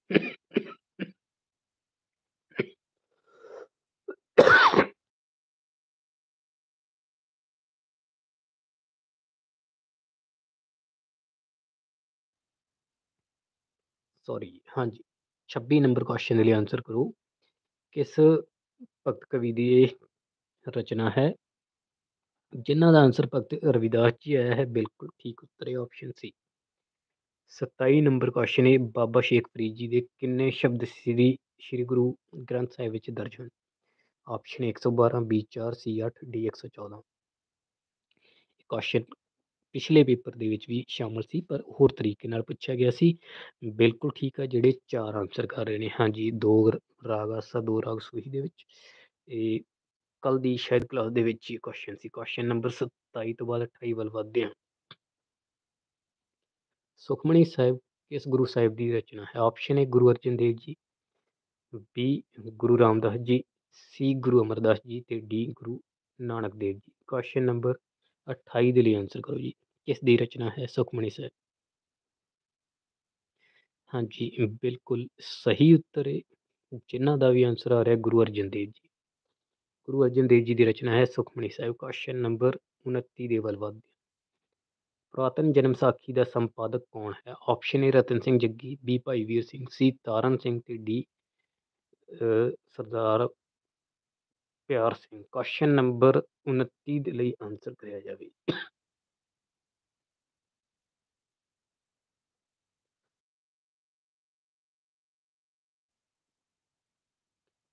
ਸੌਰੀ ਹਾਂਜੀ, ਛੱਬੀ ਨੰਬਰ ਕੁਐਸਚਨ ਦੇ ਲਈ ਆਂਸਰ ਕਰੋ। ਕਿਸ ਭਗਤ ਕਵੀ ਦੀ ਇਹ ਰਚਨਾ ਹੈ? ਜਿਨ੍ਹਾਂ ਦਾ ਆਂਸਰ ਭਗਤ ਰਵਿਦਾਸ ਜੀ ਆਇਆ ਹੈ। ਬਿਲਕੁਲ ਠੀਕ ਉੱਤਰ ਹੈ ਆਪਸ਼ਨ ਸੀ। ਸਤਾਈ ਨੰਬਰ ਕੁਐਸਚਨ ਹੈ ਬਾਬਾ ਸ਼ੇਖ ਫਰੀਦ ਜੀ ਦੇ ਕਿੰਨੇ ਸ਼ਬਦ ਸ੍ਰੀ ਸ਼੍ਰੀ ਗੁਰੂ ਗ੍ਰੰਥ ਸਾਹਿਬ ਵਿੱਚ ਦਰਜ ਹਨ? ਆਪਸ਼ਨ ਇੱਕ ਸੌ ਬਾਰਾਂ, ਬੀ ਚਾਰ, ਸੀ ਅੱਠ, ਡੀ ਇੱਕ ਸੌ ਚੌਦਾਂ। ਕੁਐਸਚਨ ਪਿਛਲੇ ਪੇਪਰ ਦੇ ਵਿੱਚ ਵੀ ਸ਼ਾਮਲ ਸੀ ਪਰ ਹੋਰ ਤਰੀਕੇ ਨਾਲ ਪੁੱਛਿਆ ਗਿਆ ਸੀ। ਬਿਲਕੁਲ ਠੀਕ ਆ, ਜਿਹੜੇ ਚਾਰ ਆਂਸਰ ਕਰ ਰਹੇ ਨੇ। ਹਾਂਜੀ, ਦੋ ਰਾਗ ਆਸਾ, ਦੋ ਰਾਗ ਸੂਹੀ ਦੇ ਵਿੱਚ। ਇਹ ਕੱਲ ਦੀ ਸ਼ਾਇਦ ਕਲਾਸ ਦੇ ਵਿੱਚ ਹੀ ਕੁਐਸਚਨ ਸੀ। ਕੁਐਸਚਨ ਨੰਬਰ ਸਤਾਈ ਤੋਂ ਬਾਅਦ ਅਠਾਈ ਵੱਲ ਵੱਧਦੇ ਹਾਂ। ਸੁਖਮਣੀ ਸਾਹਿਬ ਕਿਸ ਗੁਰੂ ਸਾਹਿਬ ਦੀ ਰਚਨਾ ਹੈ? Option A Guru Arjan Dev ji, B Guru Ramdas ji, ਸੀ ਗੁਰੂ ਅਮਰਦਾਸ ਜੀ ਤੇ D Guru Nanak Dev ji. Question number ਅਠਾਈ ਦੇ ਲਈ ਆਂਸਰ ਕਰੋ ਜੀ। ਕਿਸ ਦੀ ਰਚਨਾ ਹੈ ਸੁਖਮਣੀ ਸਾਹਿਬ? ਹਾਂਜੀ, ਬਿਲਕੁਲ ਸਹੀ ਉੱਤਰ ਹੈ ਜਿਨ੍ਹਾਂ ਦਾ ਵੀ ਆਂਸਰ ਆ ਰਿਹਾ ਗੁਰੂ ਅਰਜਨ ਦੇਵ ਜੀ। ਗੁਰੂ ਅਰਜਨ ਦੇਵ ਜੀ ਦੀ ਰਚਨਾ ਹੈ ਸੁਖਮਣੀ ਸਾਹਿਬ। ਕੁਐਸਚਨ ਨੰਬਰ ਉਨੱਤੀ ਦੇ ਵੱਲ ਵੱਧਦੇ ਪੁਰਾਤਨ ਜਨਮ ਸਾਖੀ ਦਾ ਸੰਪਾਦਕ ਕੌਣ ਹੈ? Option A Ratan Singh Jaggi, B Bhai Vir Singh, ਸੀ ਤਾਰਨ ਸਿੰਘ ਤੇ ਡੀ ਸਰਦਾਰ ਪਿਆਰ ਸਿੰਘ। ਕੁਐਸਚਨ ਨੰਬਰ ਉਨੱਤੀ ਦੇ ਲਈ ਆਂਸਰ ਕਰਿਆ ਜਾਵੇ।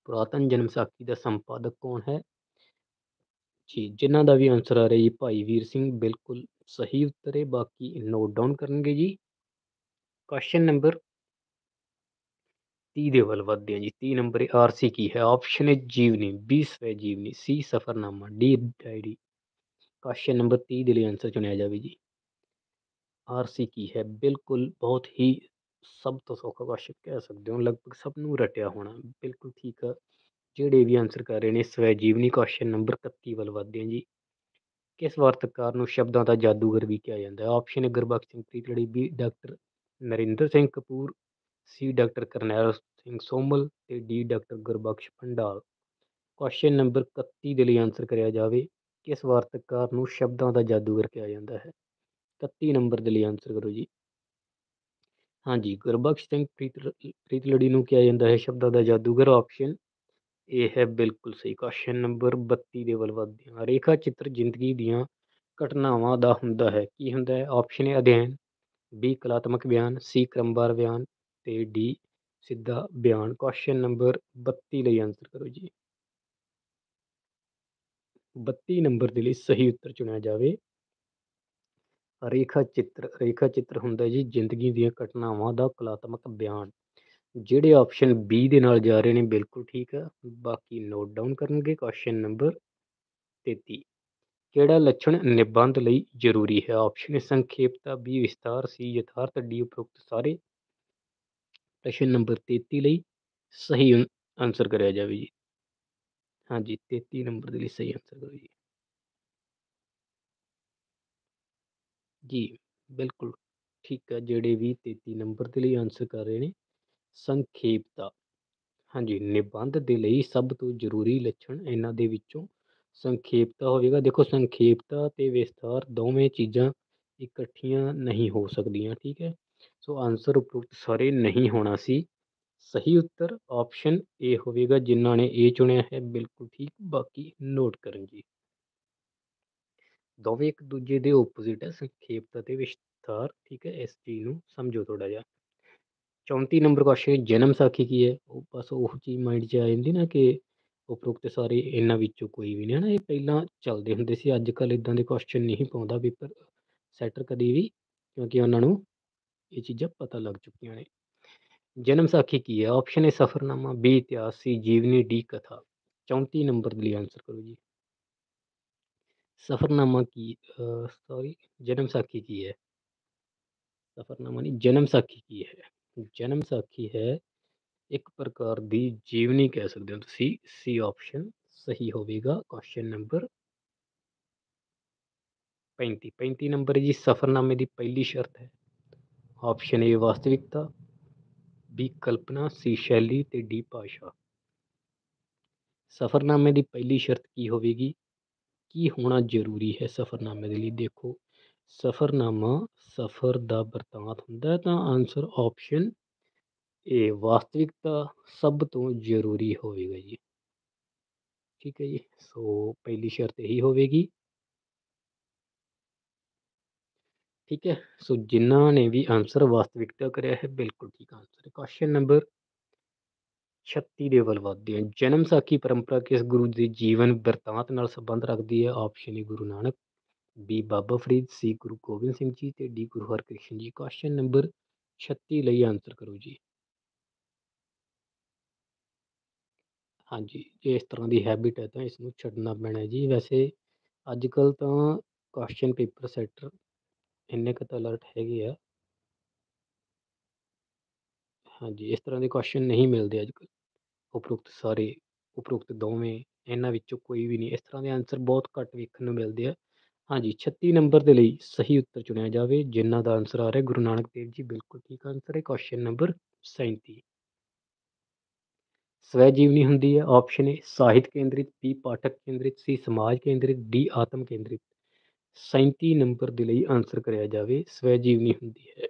ਪੁਰਾਤਨ ਜਨਮ ਸਾਖੀ ਦਾ ਸੰਪਾਦਕ ਕੌਣ ਹੈ? ਜੀ, ਜਿਨ੍ਹਾਂ ਦਾ ਵੀ ਆਂਸਰ ਆ ਰਿਹਾ ਜੀ ਭਾਈ ਵੀਰ ਸਿੰਘ, ਬਿਲਕੁਲ ਸਹੀ ਉੱਤਰ ਹੈ। ਬਾਕੀ ਨੋਟ ਡਾਊਨ ਕਰਨਗੇ ਜੀ। ਕੁਐਸਚਨ ਨੰਬਰ ਤੀਹ ਦੇ ਵੱਲ ਵੱਧਦੇ ਹਾਂ ਜੀ। ਤੀਹ ਨੰਬਰ ਹੈ, ਆਰਸੀ ਕੀ ਹੈ? ਆਪਸ਼ਨ ਹੈ ਜੀਵਨੀ, ਬੀ ਸਵੈ ਜੀਵਨੀ, ਸੀ ਸਫ਼ਰਨਾਮਾ, ਡੀ ਡਾਇਰੀ। ਕੁਐਸਚਨ ਨੰਬਰ ਤੀਹ ਦੇ ਲਈ ਆਂਸਰ ਚੁਣਿਆ ਜਾਵੇ ਜੀ। ਆਰਸੀ ਕੀ ਹੈ? ਬਿਲਕੁਲ ਬਹੁਤ ਹੀ ਸਭ ਤੋਂ ਸੌਖਾ ਕੁਐਸਚਨ ਕਹਿ ਸਕਦੇ ਹੋ, ਲਗਭਗ ਸਭ ਨੂੰ ਰਟਿਆ ਹੋਣਾ। ਬਿਲਕੁਲ ਠੀਕ ਆ, ਜਿਹੜੇ ਵੀ ਆਂਸਰ ਕਰ ਰਹੇ ਨੇ ਸਵੈ ਜੀਵਨੀ। ਕੁਐਸਚਨ ਨੰਬਰ ਇਕੱਤੀ ਵੱਲ ਵੱਧਦੇ ਹਾਂ ਜੀ। ਕਿਸ ਵਾਰਤਕਾਰ ਨੂੰ ਸ਼ਬਦਾਂ ਦਾ ਜਾਦੂਗਰ ਵੀ ਕਿਹਾ ਜਾਂਦਾ ਹੈ? ਆਪਸ਼ਨ ਹੈ Gurbakhsh Singh Preetlari, B doctor Narinder Singh Kapoor, C doctor Karnail Singh Somal ਤੇ D doctor Gurbakhsh Bhandal. Question number ਇਕੱਤੀ ਦੇ ਲਈ ਆਂਸਰ ਕਰਿਆ ਜਾਵੇ, ਕਿਸ ਵਾਰਤਕਾਰ ਨੂੰ ਸ਼ਬਦਾਂ ਦਾ ਜਾਦੂਗਰ ਕਿਹਾ ਜਾਂਦਾ ਹੈ? ਇਕੱਤੀ ਨੰਬਰ ਦੇ ਲਈ ਆਂਸਰ ਕਰੋ ਜੀ। ਹਾਂਜੀ, ਗੁਰਬਖਸ਼ ਸਿੰਘ ਪ੍ਰੀਤ ਪ੍ਰੀਤਲੜੀ ਨੂੰ ਕਿਹਾ ਜਾਂਦਾ ਹੈ ਸ਼ਬਦਾਂ ਦਾ ਜਾਦੂਗਰ। ਆਪਸ਼ਨ ਇਹ ਹੈ ਬਿਲਕੁਲ ਸਹੀ। ਕੁਐਸਚਨ ਨੰਬਰ ਬੱਤੀ ਦੇ ਵੱਲ ਵੱਧਦੇ ਹਾਂ। ਰੇਖਾ ਚਿੱਤਰ ਜ਼ਿੰਦਗੀ ਦੀਆਂ ਘਟਨਾਵਾਂ ਦਾ ਹੁੰਦਾ ਹੈ, ਕੀ ਹੁੰਦਾ ਹੈ? ਆਪਸ਼ਨ ਹੈ ਅਧਿਐਨ, ਬੀ ਕਲਾਤਮਕ ਬਿਆਨ, ਸੀ ਕ੍ਰਮਵਾਰ ਬਿਆਨ ਤੇ ਡੀ ਸਿੱਧਾ ਬਿਆਨ। ਕੁਐਸਚਨ ਨੰਬਰ ਬੱਤੀ ਲਈ ਆਂਸਰ ਕਰੋ ਜੀ। ਬੱਤੀ ਨੰਬਰ ਦੇ ਲਈ ਸਹੀ ਉੱਤਰ ਚੁਣਿਆ ਜਾਵੇ ਰੇਖਾ ਚਿੱਤਰ। ਰੇਖਾ ਚਿੱਤਰ ਹੁੰਦਾ ਜੀ ਜ਼ਿੰਦਗੀ ਦੀਆਂ ਘਟਨਾਵਾਂ ਦਾ ਕਲਾਤਮਕ ਬਿਆਨ। ਜਿਹੜੇ ਆਪਸ਼ਨ ਬੀ ਦੇ ਨਾਲ ਜਾ ਰਹੇ ਨੇ ਬਿਲਕੁਲ ਠੀਕ ਆ, ਬਾਕੀ ਨੋਟ ਡਾਊਨ ਕਰਨਗੇ। ਕੁਐਸਚਨ ਨੰਬਰ ਤੇਤੀ, ਕਿਹੜਾ ਲੱਛਣ ਨਿਬੰਧ ਲਈ ਜ਼ਰੂਰੀ ਹੈ? ਆਪਸ਼ਨ ਹੈ ਸੰਖੇਪਤਾ, ਬੀ ਵਿਸਤਾਰ, ਸੀ ਯਥਾਰਥ, ਡੀ ਉਪਰੋਕਤ ਸਾਰੇ। ਪ੍ਰਸ਼ਨ ਨੰਬਰ ਤੇਤੀ ਲਈ ਸਹੀ ਆਂਸਰ ਕਰਿਆ ਜਾਵੇ ਜੀ। ਹਾਂਜੀ, ਤੇਤੀ ਨੰਬਰ ਦੇ ਲਈ ਸਹੀ ਆਂਸਰ ਕਰੋ ਜੀ। ਜੀ ਬਿਲਕੁਲ ਠੀਕ ਹੈ, ਜਿਹੜੇ ਵੀ ਤੇਤੀ ਨੰਬਰ ਦੇ ਲਈ ਆਂਸਰ ਕਰ ਰਹੇ ਨੇ ਸੰਖੇਪਤਾ। ਹਾਂਜੀ, ਨਿਬੰਧ ਦੇ ਲਈ ਸਭ ਤੋਂ ਜ਼ਰੂਰੀ ਲੱਛਣ ਇਹਨਾਂ ਦੇ ਵਿੱਚੋਂ ਸੰਖੇਪਤਾ ਹੋਵੇਗਾ। ਦੇਖੋ, ਸੰਖੇਪਤਾ ਤੇ ਵਿਸਥਾਰ ਦੋਵੇਂ ਚੀਜ਼ਾਂ ਇਕੱਠੀਆਂ ਨਹੀਂ ਹੋ ਸਕਦੀਆਂ, ਠੀਕ ਹੈ। ਸੋ ਆਂਸਰ ਉਪਰੋਕਤ ਸਾਰੇ ਨਹੀਂ ਹੋਣਾ ਸੀ। ਸਹੀ ਉੱਤਰ ਆਪਸ਼ਨ ਏ ਹੋਵੇਗਾ। ਜਿਨ੍ਹਾਂ ਨੇ ਏ ਚੁਣਿਆ ਹੈ ਬਿਲਕੁਲ ਠੀਕ, ਬਾਕੀ ਨੋਟ ਕਰਨ ਜੀ। ਦੋਵੇਂ ਇੱਕ ਦੂਜੇ ਦੇ ਓਪੋਜ਼ਿਟ ਹੈ, ਸੰਖੇਪਤਾ ਤੇ ਵਿਸਥਾਰ, ਠੀਕ ਹੈ। ਇਸ ਚੀਜ਼ ਨੂੰ ਸਮਝੋ ਥੋੜ੍ਹਾ ਜਿਹਾ। ਚੌਂਤੀ ਨੰਬਰ ਕੁਐਸਚਨ, ਜਨਮ ਸਾਖੀ ਕੀ ਹੈ? ਉਹ ਬਸ ਉਹ ਚੀਜ਼ ਮਾਈਂਡ 'ਚ ਆ ਜਾਂਦੀ ਨਾ ਕਿ ਉਪਰੋਕਤ ਸਾਰੇ ਇਹਨਾਂ ਵਿੱਚੋਂ ਕੋਈ ਵੀ ਨਹੀਂ ਹੈ ਨਾ। ਇਹ ਪਹਿਲਾਂ ਚੱਲਦੇ ਹੁੰਦੇ ਸੀ, ਅੱਜ ਕੱਲ੍ਹ ਇੱਦਾਂ ਦੇ ਕੁਐਸਚਨ ਨਹੀਂ ਪਾਉਂਦਾ ਪੇਪਰ ਸੈਟਰ ਕਦੀ ਵੀ, ਕਿਉਂਕਿ ਉਹਨਾਂ ਨੂੰ ਇਹ ਚੀਜ਼ਾਂ ਪਤਾ ਲੱਗ ਚੁੱਕੀਆਂ ਨੇ। ਜਨਮ ਸਾਖੀ ਕੀ ਹੈ? ਆਪਸ਼ਨ ਹੈ ਸਫ਼ਰਨਾਮਾ, ਬੀ ਇਤਿਹਾਸ, ਸੀ ਜੀਵਨੀ, ਡੀ ਕਥਾ। ਚੌਂਤੀ ਨੰਬਰ ਦੇ ਲਈ ਆਂਸਰ ਕਰੋ ਜੀ। ਸਫ਼ਰਨਾਮਾ ਕੀ ਸੌਰੀ ਜਨਮ ਸਾਖੀ ਕੀ ਹੈ? ਸਫ਼ਰਨਾਮਾ ਨਹੀਂ, ਜਨਮ ਸਾਖੀ ਕੀ ਹੈ? ਜਨਮ ਸਾਖੀ ਹੈ ਇੱਕ ਪ੍ਰਕਾਰ ਦੀ ਜੀਵਨੀ ਕਹਿ ਸਕਦੇ ਹੋ ਤੁਸੀਂ। ਸੀ ਆਪਸ਼ਨ ਸਹੀ ਹੋਵੇਗਾ। ਕੁਐਸਚਨ ਨੰਬਰ ਪੈਂਤੀ। ਪੈਂਤੀ ਨੰਬਰ ਜੀ, ਸਫ਼ਰਨਾਮੇ ਦੀ ਪਹਿਲੀ ਸ਼ਰਤ ਹੈ। ਆਪਸ਼ਨ ਏ ਵਾਸਤਵਿਕਤਾ, ਬੀ ਕਲਪਨਾ, ਸੀ ਸ਼ੈਲੀ ਤੇ ਡੀ ਭਾਸ਼ਾ। ਸਫ਼ਰਨਾਮੇ ਦੀ ਪਹਿਲੀ ਸ਼ਰਤ ਕੀ ਹੋਵੇਗੀ? ਕੀ ਹੋਣਾ ਜ਼ਰੂਰੀ ਹੈ ਸਫ਼ਰਨਾਮੇ ਦੇ ਲਈ? ਦੇਖੋ, ਸਫ਼ਰਨਾਮਾ ਸਫ਼ਰ ਦਾ ਬਰਤਾਂਤ ਹੁੰਦਾ, ਤਾਂ ਆਂਸਰ ਆਪਸ਼ਨ ਏ ਵਾਸਤਵਿਕਤਾ ਸਭ ਤੋਂ ਜ਼ਰੂਰੀ ਹੋਵੇਗਾ ਜੀ। ਠੀਕ ਹੈ ਜੀ, ਸੋ ਪਹਿਲੀ ਸ਼ਰਤ ਇਹੀ ਹੋਵੇਗੀ। ਠੀਕ ਹੈ, ਸੋ ਜਿਨ੍ਹਾਂ ਨੇ ਵੀ ਆਂਸਰ ਵਾਸਤਵਿਕਤਾ ਕਰਿਆ ਹੈ ਬਿਲਕੁਲ ਠੀਕ ਆਂਸਰ ਹੈ। ਕੁਐਸਚਨ ਨੰਬਰ ਛੱਤੀ ਦੇ ਵੱਲ ਵੱਧਦੇ ਹਾਂ। ਜਨਮ ਸਾਖੀ ਪਰੰਪਰਾ ਕਿਸ ਗੁਰੂ ਦੇ ਜੀਵਨ ਬਿਰਤਾਂਤ ਨਾਲ ਸੰਬੰਧ ਰੱਖਦੀ ਹੈ? Option A Guru Nanak, B Baba Farid, C Guru Gobind Singh ji ਤੇ ਡੀ ਗੁਰੂ ਹਰਕ੍ਰਿਸ਼ਨ ਜੀ। ਕੁਐਸਚਨ ਨੰਬਰ ਛੱਤੀ ਲਈ ਆਂਸਰ ਕਰੋ ਜੀ। ਹਾਂਜੀ, ਜੇ ਇਸ ਤਰ੍ਹਾਂ ਦੀ ਹੈਬਿਟ ਹੈ ਤਾਂ ਇਸ ਨੂੰ ਛੱਡਣਾ ਪੈਣਾ ਜੀ। ਵੈਸੇ ਅੱਜ ਕੱਲ੍ਹ ਤਾਂ ਕੁਐਸਚਨ ਪੇਪਰ ਸੈਟਰ ਇੰਨੇ ਕੁ ਤਾਂ ਅਲਰਟ ਹੈਗੇ ਆ। ਹਾਂਜੀ, ਇਸ ਤਰ੍ਹਾਂ ਦੇ ਕੁਐਸਚਨ ਨਹੀਂ ਮਿਲਦੇ ਅੱਜ ਕੱਲ੍ਹ। ਉਪਰੋਕਤ ਸਾਰੇ, ਉਪਰੋਕਤ ਦੋਵੇਂ, ਇਹਨਾਂ ਵਿੱਚੋਂ ਕੋਈ ਵੀ ਨਹੀਂ। ਇਸ ਤਰ੍ਹਾਂ ਦੇ ਆਂਸਰ ਬਹੁਤ ਘੱਟ ਵੇਖਣ ਨੂੰ ਮਿਲਦੇ ਆ। ਹਾਂਜੀ, ਛੱਤੀ ਨੰਬਰ ਦੇ ਲਈ ਸਹੀ ਉੱਤਰ ਚੁਣਿਆ ਜਾਵੇ। ਜਿਨ੍ਹਾਂ ਦਾ ਆਂਸਰ ਆ ਰਿਹਾ ਗੁਰੂ ਨਾਨਕ ਦੇਵ ਜੀ, ਬਿਲਕੁਲ ਠੀਕ ਆਂਸਰ ਹੈ। ਕੁਐਸਚਨ ਨੰਬਰ ਸੈਂਤੀ, ਸਵੈ ਜੀਵਨੀ ਹੁੰਦੀ ਹੈ। ਆਪਸ਼ਨ ਏ ਸਾਹਿਤ ਕੇਂਦਰਿਤ, ਬੀ ਪਾਠਕ ਕੇਂਦਰਿਤ, ਸੀ ਸਮਾਜ ਕੇਂਦਰਿਤ, ਡੀ ਆਤਮ ਕੇਂਦਰਿਤ। ਸੈਂਤੀ ਨੰਬਰ ਦੇ ਲਈ ਆਂਸਰ ਕਰਿਆ ਜਾਵੇ। ਸਵੈ ਜੀਵਨੀ ਹੁੰਦੀ ਹੈ।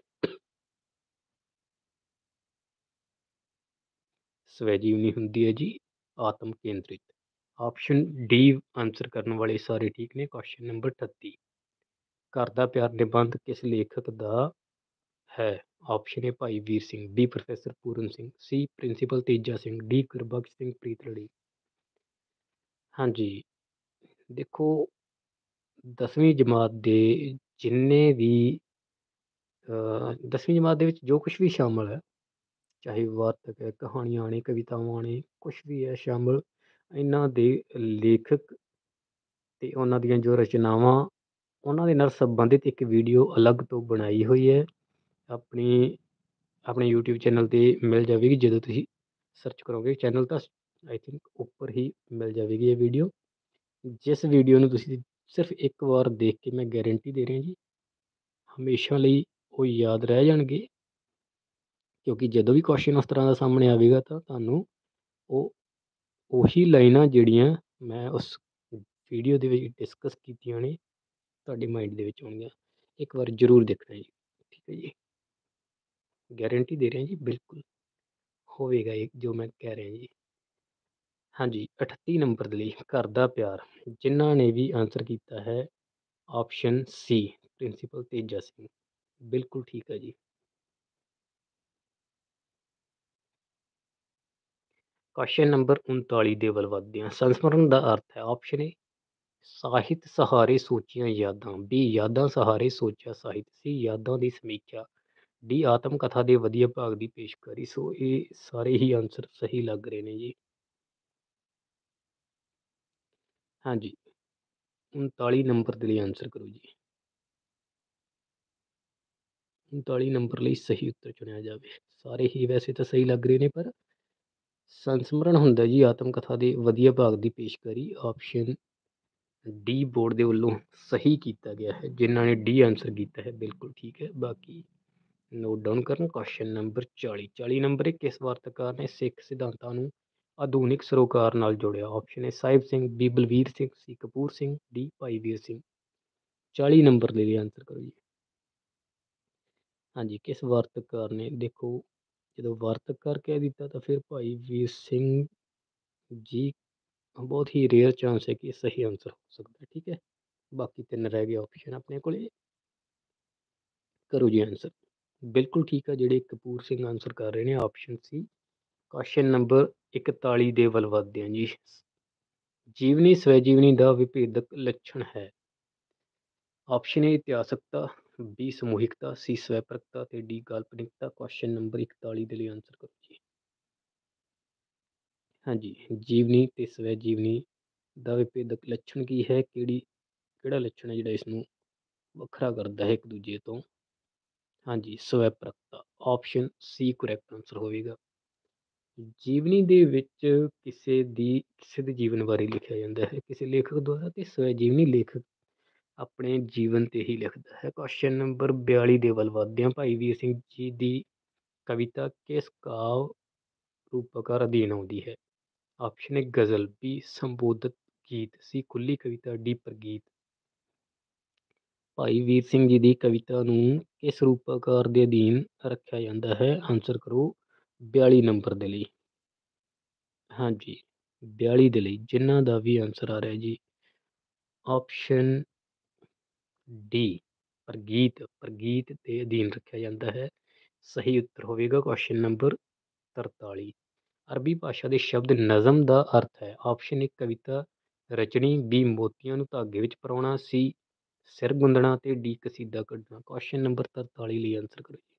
ਸਵੈ ਜੀਵਨੀ ਹੁੰਦੀ ਹੈ ਜੀ ਆਤਮ ਕੇਂਦਰਿਤ। ਆਪਸ਼ਨ ਡੀ ਆਂਸਰ ਕਰਨ ਵਾਲੇ ਸਾਰੇ ਠੀਕ ਨੇ। ਕੁਐਸਚਨ ਨੰਬਰ ਅਠੱਤੀ, ਘਰ ਦਾ ਪਿਆਰ ਨਿਬੰਧ ਕਿਸ ਲੇਖਕ ਦਾ ਹੈ? Option A Bhai Vir Singh, B professor Puran Singh, C principal Teja Singh, D Gurbakhsh Singh Preetlari. ਹਾਂਜੀ, ਦੇਖੋ ਦਸਵੀਂ ਜਮਾਤ ਦੇ ਜਿੰਨੇ ਵੀ ਅ, ਦਸਵੀਂ ਜਮਾਤ ਦੇ ਵਿੱਚ ਜੋ ਕੁਛ ਵੀ ਸ਼ਾਮਲ ਹੈ, ਚਾਹੇ ਵਾਰਤਕ ਹੈ, ਕਹਾਣੀਆਂ ਨੇ, ਕਵਿਤਾਵਾਂ ਨੇ, ਕੁਛ ਵੀ ਹੈ ਸ਼ਾਮਲ, ਇਹਨਾਂ ਦੇ ਲੇਖਕ ਅਤੇ ਉਹਨਾਂ ਦੀਆਂ ਜੋ ਰਚਨਾਵਾਂ, ਉਹਨਾਂ ਦੇ ਨਾਲ ਸੰਬੰਧਿਤ ਇੱਕ ਵੀਡੀਓ ਅਲੱਗ ਤੋਂ ਬਣਾਈ ਹੋਈ ਹੈ। ਆਪਣੀ ਆਪਣੇ ਯੂਟਿਊਬ ਚੈਨਲ 'ਤੇ ਮਿਲ ਜਾਵੇਗੀ, ਜਦੋਂ ਤੁਸੀਂ ਸਰਚ ਕਰੋਗੇ ਚੈਨਲ ਤਾਂ ਆਈ ਥਿੰਕ ਉੱਪਰ ਹੀ ਮਿਲ ਜਾਵੇਗੀ ਇਹ ਵੀਡੀਓ। ਜਿਸ ਵੀਡੀਓ ਨੂੰ ਤੁਸੀਂ ਸਿਰਫ ਇੱਕ ਵਾਰ ਦੇਖ ਕੇ, ਮੈਂ ਗਾਰੰਟੀ ਦੇ ਰਿਹਾ ਜੀ, ਹਮੇਸ਼ਾ ਲਈ ਉਹ ਯਾਦ ਰਹਿ ਜਾਣਗੇ। ਕਿਉਂਕਿ ਜਦੋਂ ਵੀ ਕੁਐਸ਼ਨ ਉਸ ਤਰ੍ਹਾਂ ਦਾ ਸਾਹਮਣੇ ਆਵੇਗਾ ਤਾਂ ਤੁਹਾਨੂੰ ਉਹ ਉਹੀ ਲਾਈਨਾਂ ਜਿਹੜੀਆਂ ਮੈਂ ਉਸ ਵੀਡੀਓ ਦੇ ਵਿੱਚ ਡਿਸਕਸ ਕੀਤੀਆਂ ਨੇ, ਤੁਹਾਡੇ ਮਾਈਂਡ ਦੇ ਵਿੱਚ ਆਉਣਗੀਆਂ। ਇੱਕ ਵਾਰ ਜ਼ਰੂਰ ਦੇਖਣਾ ਜੀ, ਠੀਕ ਹੈ ਜੀ। ਗਾਰੰਟੀ ਦੇ ਰਿਹਾ ਜੀ, ਬਿਲਕੁਲ ਹੋਵੇਗਾ ਇਹ ਜੋ ਮੈਂ ਕਹਿ ਰਿਹਾ ਜੀ। ਹਾਂਜੀ, ਅਠੱਤੀ ਨੰਬਰ ਦੇ ਲਈ ਘਰ ਦਾ ਪਿਆਰ, ਜਿਨ੍ਹਾਂ ਨੇ ਵੀ ਆਨਸਰ ਕੀਤਾ ਹੈ option C principal Teja Singh, ਬਿਲਕੁਲ ਠੀਕ ਹੈ ਜੀ। ਕੁਐਸ਼ਨ ਨੰਬਰ ਉਨਤਾਲੀ ਦੇ ਵੱਲ ਵੱਧਦੇ ਹਾਂ। ਸੰਸਮਰਨ ਦਾ ਅਰਥ ਹੈ ਆਪਸ਼ਨ ਏ ਸਾਹਿਤ ਸਹਾਰੇ ਸੋਚੀਆਂ ਯਾਦਾਂ, ਬੀ ਯਾਦਾਂ ਸਹਾਰੇ ਸੋਚਿਆ ਸਾਹਿਤ, ਸੀ ਯਾਦਾਂ ਦੀ ਸਮੀਖਿਆ, ਡੀ ਆਤਮ ਕਥਾ ਦੇ ਵਧੀਆ ਭਾਗ ਦੀ ਪੇਸ਼ਕਾਰੀ। ਸੋ ਇਹ ਸਾਰੇ ਹੀ ਆਨਸਰ ਸਹੀ ਲੱਗ ਰਹੇ ਨੇ ਜੀ। ਹਾਂਜੀ, ਉਨਤਾਲੀ ਨੰਬਰ ਦੇ ਲਈ ਆਨਸਰ ਕਰੋ ਜੀ। ਉਨਤਾਲੀ ਨੰਬਰ ਲਈ ਸਹੀ ਉੱਤਰ ਚੁਣਿਆ ਜਾਵੇ। ਸਾਰੇ ਹੀ ਵੈਸੇ ਤਾਂ ਸਹੀ ਲੱਗ ਰਹੇ ਨੇ, ਪਰ ਸੰਸਮਰਨ ਹੁੰਦਾ ਜੀ ਆਤਮ ਕਥਾ ਦੇ ਵਧੀਆ ਭਾਗ ਦੀ ਪੇਸ਼ਕਾਰੀ। ਆਪਸ਼ਨ ਡੀ ਬੋਰਡ ਦੇ ਵੱਲੋਂ ਸਹੀ ਕੀਤਾ ਗਿਆ ਹੈ, ਜਿਨ੍ਹਾਂ ਨੇ ਡੀ ਆਨਸਰ ਕੀਤਾ ਹੈ ਬਿਲਕੁਲ ਠੀਕ ਹੈ। ਬਾਕੀ ਨੋਟ ਡਾਊਨ ਕਰਨ। ਕੁਐਸ਼ਨ ਨੰਬਰ ਚਾਲੀ, ਚਾਲੀ ਨੰਬਰ ਇੱਕ, ਕਿਸ ਵਾਰਤਕਾਰ ਨੇ ਸਿੱਖ ਸਿਧਾਂਤਾਂ ਨੂੰ ਆਧੁਨਿਕ ਸਰੋਕਾਰ ਨਾਲ ਜੋੜਿਆ? Option A Sahib Singh, B Balvir Singh, C Kapur Singh, D Bhai Vir Singh. ਚਾਲੀ ਨੰਬਰ ਦੇ ਲਈ ਆਨਸਰ ਕਰੋ ਜੀ। ਹਾਂਜੀ, ਕਿਸ ਵਾਰਤਕਾਰ ਨੇ? ਦੇਖੋ ਜਦੋਂ ਵਾਰਤਕਾਰ ਕਹਿ ਦਿੱਤਾ ਤਾਂ ਫਿਰ ਭਾਈ ਵੀਰ ਸਿੰਘ ਜੀ ਬਹੁਤ ਹੀ ਰੇਅਰ ਚਾਂਸ ਹੈ ਕਿ ਸਹੀ ਆਨਸਰ ਹੋ ਸਕਦਾ, ਠੀਕ ਹੈ। ਬਾਕੀ ਤਿੰਨ ਰਹਿ ਗਏ ਆਪਸ਼ਨ ਆਪਣੇ ਕੋਲੇ, ਕਰੋ ਜੀ ਆਨਸਰ। ਬਿਲਕੁਲ ਠੀਕ ਆ, ਜਿਹੜੇ ਕਪੂਰ ਸਿੰਘ ਆਨਸਰ ਕਰ ਰਹੇ ਨੇ ਆਪਸ਼ਨ ਸੀ। ਕੁਐਸ਼ਨ ਨੰਬਰ ਇਕਤਾਲੀ ਦੇ ਵੱਲ ਵੱਧਦੇ ਹਾਂ ਜੀ। ਜੀਵਨੀ ਸਵੈ ਜੀਵਨੀ ਦਾ ਵਿਭੇਦਕ ਲੱਛਣ ਹੈ? ਆਪਸ਼ਨ ਏ ਇਤਿਹਾਸਕਤਾ, ਬੀ ਸਮੂਹਿਕਤਾ, ਸੀ ਸਵੈ ਪ੍ਰਗਟਤਾ ਅਤੇ ਡੀ ਕਾਲਪਨਿਕਤਾ। ਕੁਐਸ਼ਨ ਨੰਬਰ ਇਕਤਾਲੀ ਦੇ ਲਈ ਆਨਸਰ ਕਰੋ ਜੀ। ਹਾਂਜੀ, ਜੀਵਨੀ ਤੇ ਸਵੈ ਜੀਵਨੀ ਦਾ ਵਿਭੇਦਕ ਲੱਛਣ ਕੀ ਹੈ? ਕਿਹੜੀ ਕਿਹੜਾ ਲੱਛਣ ਹੈ ਜਿਹੜਾ ਇਸ ਨੂੰ ਵੱਖਰਾ ਕਰਦਾ ਹੈ ਇੱਕ ਦੂਜੇ ਤੋਂ? ਹਾਂਜੀ, ਸਵੈ ਪ੍ਰਗਟਤਾ। ਆਪਸ਼ਨ ਸੀ ਕਰੈਕਟ ਆਨਸਰ ਹੋਵੇਗਾ। ਜੀਵਨੀ ਦੇ ਵਿੱਚ ਕਿਸੇ ਦੀ ਕਿਸੇ ਦੇ ਜੀਵਨ ਬਾਰੇ ਲਿਖਿਆ ਜਾਂਦਾ ਹੈ ਕਿਸੇ ਲੇਖਕ ਦੁਆਰਾ, ਅਤੇ ਸਵੈ ਜੀਵਨੀ ਲੇਖਕ ਆਪਣੇ ਜੀਵਨ 'ਤੇ ਹੀ ਲਿਖਦਾ ਹੈ। ਕੁਐਸ਼ਨ ਨੰਬਰ ਬਿਆਲੀ ਦੇ ਵੱਲ ਵੱਧਦੇ ਹਾਂ। ਭਾਈ ਵੀਰ ਸਿੰਘ ਜੀ ਦੀ ਕਵਿਤਾ ਕਿਸ ਕਾਵਿ ਰੂਪਾਕਾਰ ਅਧੀਨ ਆਉਂਦੀ ਹੈ? ਆਪਸ਼ਨ ਏ ਗਜ਼ਲ, ਬੀ ਸੰਬੋਧਿਤ ਗੀਤ, ਸੀ ਖੁੱਲੀ ਕਵਿਤਾ, ਡੀ ਪ੍ਰਗੀਤ। ਭਾਈ ਵੀਰ ਸਿੰਘ ਜੀ ਦੀ ਕਵਿਤਾ ਨੂੰ ਕਿਸ ਰੂਪਾਕਾਰ ਦੇ ਅਧੀਨ ਰੱਖਿਆ ਜਾਂਦਾ ਹੈ? ਆਨਸਰ ਕਰੋ ਬਿਆਲੀ ਨੰਬਰ ਦੇ ਲਈ। ਹਾਂਜੀ, ਬਿਆਲੀ ਦੇ ਲਈ ਜਿਨ੍ਹਾਂ ਦਾ ਵੀ ਆਨਸਰ ਆ ਰਿਹਾ ਜੀ ਆਪਸ਼ਨ ਡੀ ਪ੍ਰਗੀਤ, ਪ੍ਰਗੀਤ ਦੇ ਅਧੀਨ ਰੱਖਿਆ ਜਾਂਦਾ ਹੈ। ਸਹੀ ਉੱਤਰ ਹੋਵੇਗਾ ਕੁਐਸ਼ਨ ਨੰਬਰ ਤਰਤਾਲੀ। ਅਰਬੀ ਭਾਸ਼ਾ ਦੇ ਸ਼ਬਦ ਨਜ਼ਮ ਦਾ ਅਰਥ ਹੈ? ਆਪਸ਼ਨ ਏ ਕਵਿਤਾ ਰਚਨੀ, ਬੀ ਮੋਤੀਆਂ ਨੂੰ ਧਾਗੇ ਵਿੱਚ ਪਰੋਣਾ, ਸੀ ਸਿਰ ਗੁੰਦਣਾ ਅਤੇ ਡੀ ਕਸੀਦਾ ਕੱਢਣਾ। ਕੁਐਸ਼ਨ ਨੰਬਰ ਤਰਤਾਲੀ ਲਈ ਆਨਸਰ ਕਰੋ ਜੀ।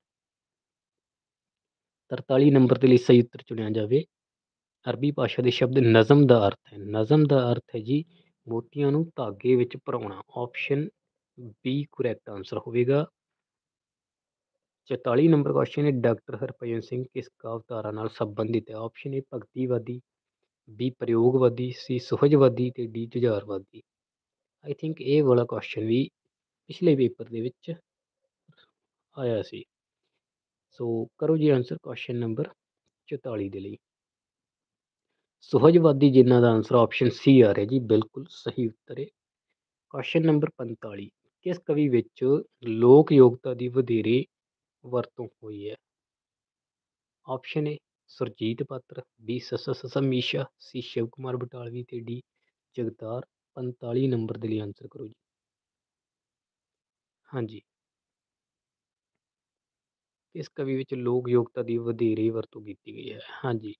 ਤਰਤਾਲੀ ਨੰਬਰ ਦੇ ਲਈ ਸਹੀ ਉੱਤਰ ਚੁਣਿਆ ਜਾਵੇ। ਅਰਬੀ ਭਾਸ਼ਾ ਦੇ ਸ਼ਬਦ ਨਜ਼ਮ ਦਾ ਅਰਥ ਹੈ, ਨਜ਼ਮ ਦਾ ਅਰਥ ਹੈ ਜੀ ਮੋਤੀਆਂ ਨੂੰ ਧਾਗੇ ਵਿੱਚ ਪਰੋਣਾ। ਆਪਸ਼ਨ ਬੀ ਕਰੈਕਟ ਆਨਸਰ ਹੋਵੇਗਾ। ਚੁਤਾਲੀ ਨੰਬਰ ਕੁਐਸ਼ਨ ਹੈ ਡਾਕਟਰ ਹਰਭਜਨ ਸਿੰਘ ਕਿਸ ਕਾਵਿ ਧਾਰਾ ਨਾਲ ਸੰਬੰਧਿਤ ਹੈ? ਆਪਸ਼ਨ ਏ ਭਗਤੀਵਾਦੀ, ਬੀ ਪ੍ਰਯੋਗਵਾਦੀ, ਸੀ ਸੁਹਜਵਾਦੀ ਅਤੇ ਡੀ ਜੁਝਾਰਵਾਦੀ। ਆਈ ਥਿੰਕ ਇਹ ਵਾਲਾ ਕੁਐਸ਼ਨ ਵੀ ਪਿਛਲੇ ਪੇਪਰ ਦੇ ਵਿੱਚ ਆਇਆ ਸੀ। ਸੋ ਕਰੋ ਜੀ ਆਨਸਰ ਕੁਐਸ਼ਨ ਨੰਬਰ ਚੁਤਾਲੀ ਦੇ ਲਈ। ਸੁਹਜਵਾਦੀ ਜਿਨ੍ਹਾਂ ਦਾ ਆਨਸਰ ਆਪਸ਼ਨ ਸੀ ਆ ਰਿਹਾ ਜੀ, ਬਿਲਕੁਲ ਸਹੀ ਉੱਤਰ ਹੈ। ਕੁਐਸ਼ਨ ਨੰਬਰ ਪੰਤਾਲੀ, ਕਿਸ ਕਵੀ ਵਿੱਚ ਲੋਕ ਯੋਗਤਾ ਦੀ ਵਧੇਰੇ ਵਰਤੋਂ ਹੋਈ ਹੈ? Option A Surjit Patar, B ਸੱਸਾ ਸੱਸਾ ਮੀਸ਼ਾ, ਸੀ ਸ਼ਿਵ ਕੁਮਾਰ ਬਟਾਲਵੀ ਅਤੇ ਡੀ ਜਗਤਾਰ। ਪੰਤਾਲੀ ਨੰਬਰ ਦੇ ਲਈ ਆਨਸਰ ਕਰੋ ਜੀ। ਹਾਂਜੀ, ਕਿਸ ਕਵੀ ਵਿੱਚ ਲੋਕ ਯੋਗਤਾ ਦੀ ਵਧੇਰੇ ਵਰਤੋਂ ਕੀਤੀ ਗਈ ਹੈ? ਹਾਂਜੀ।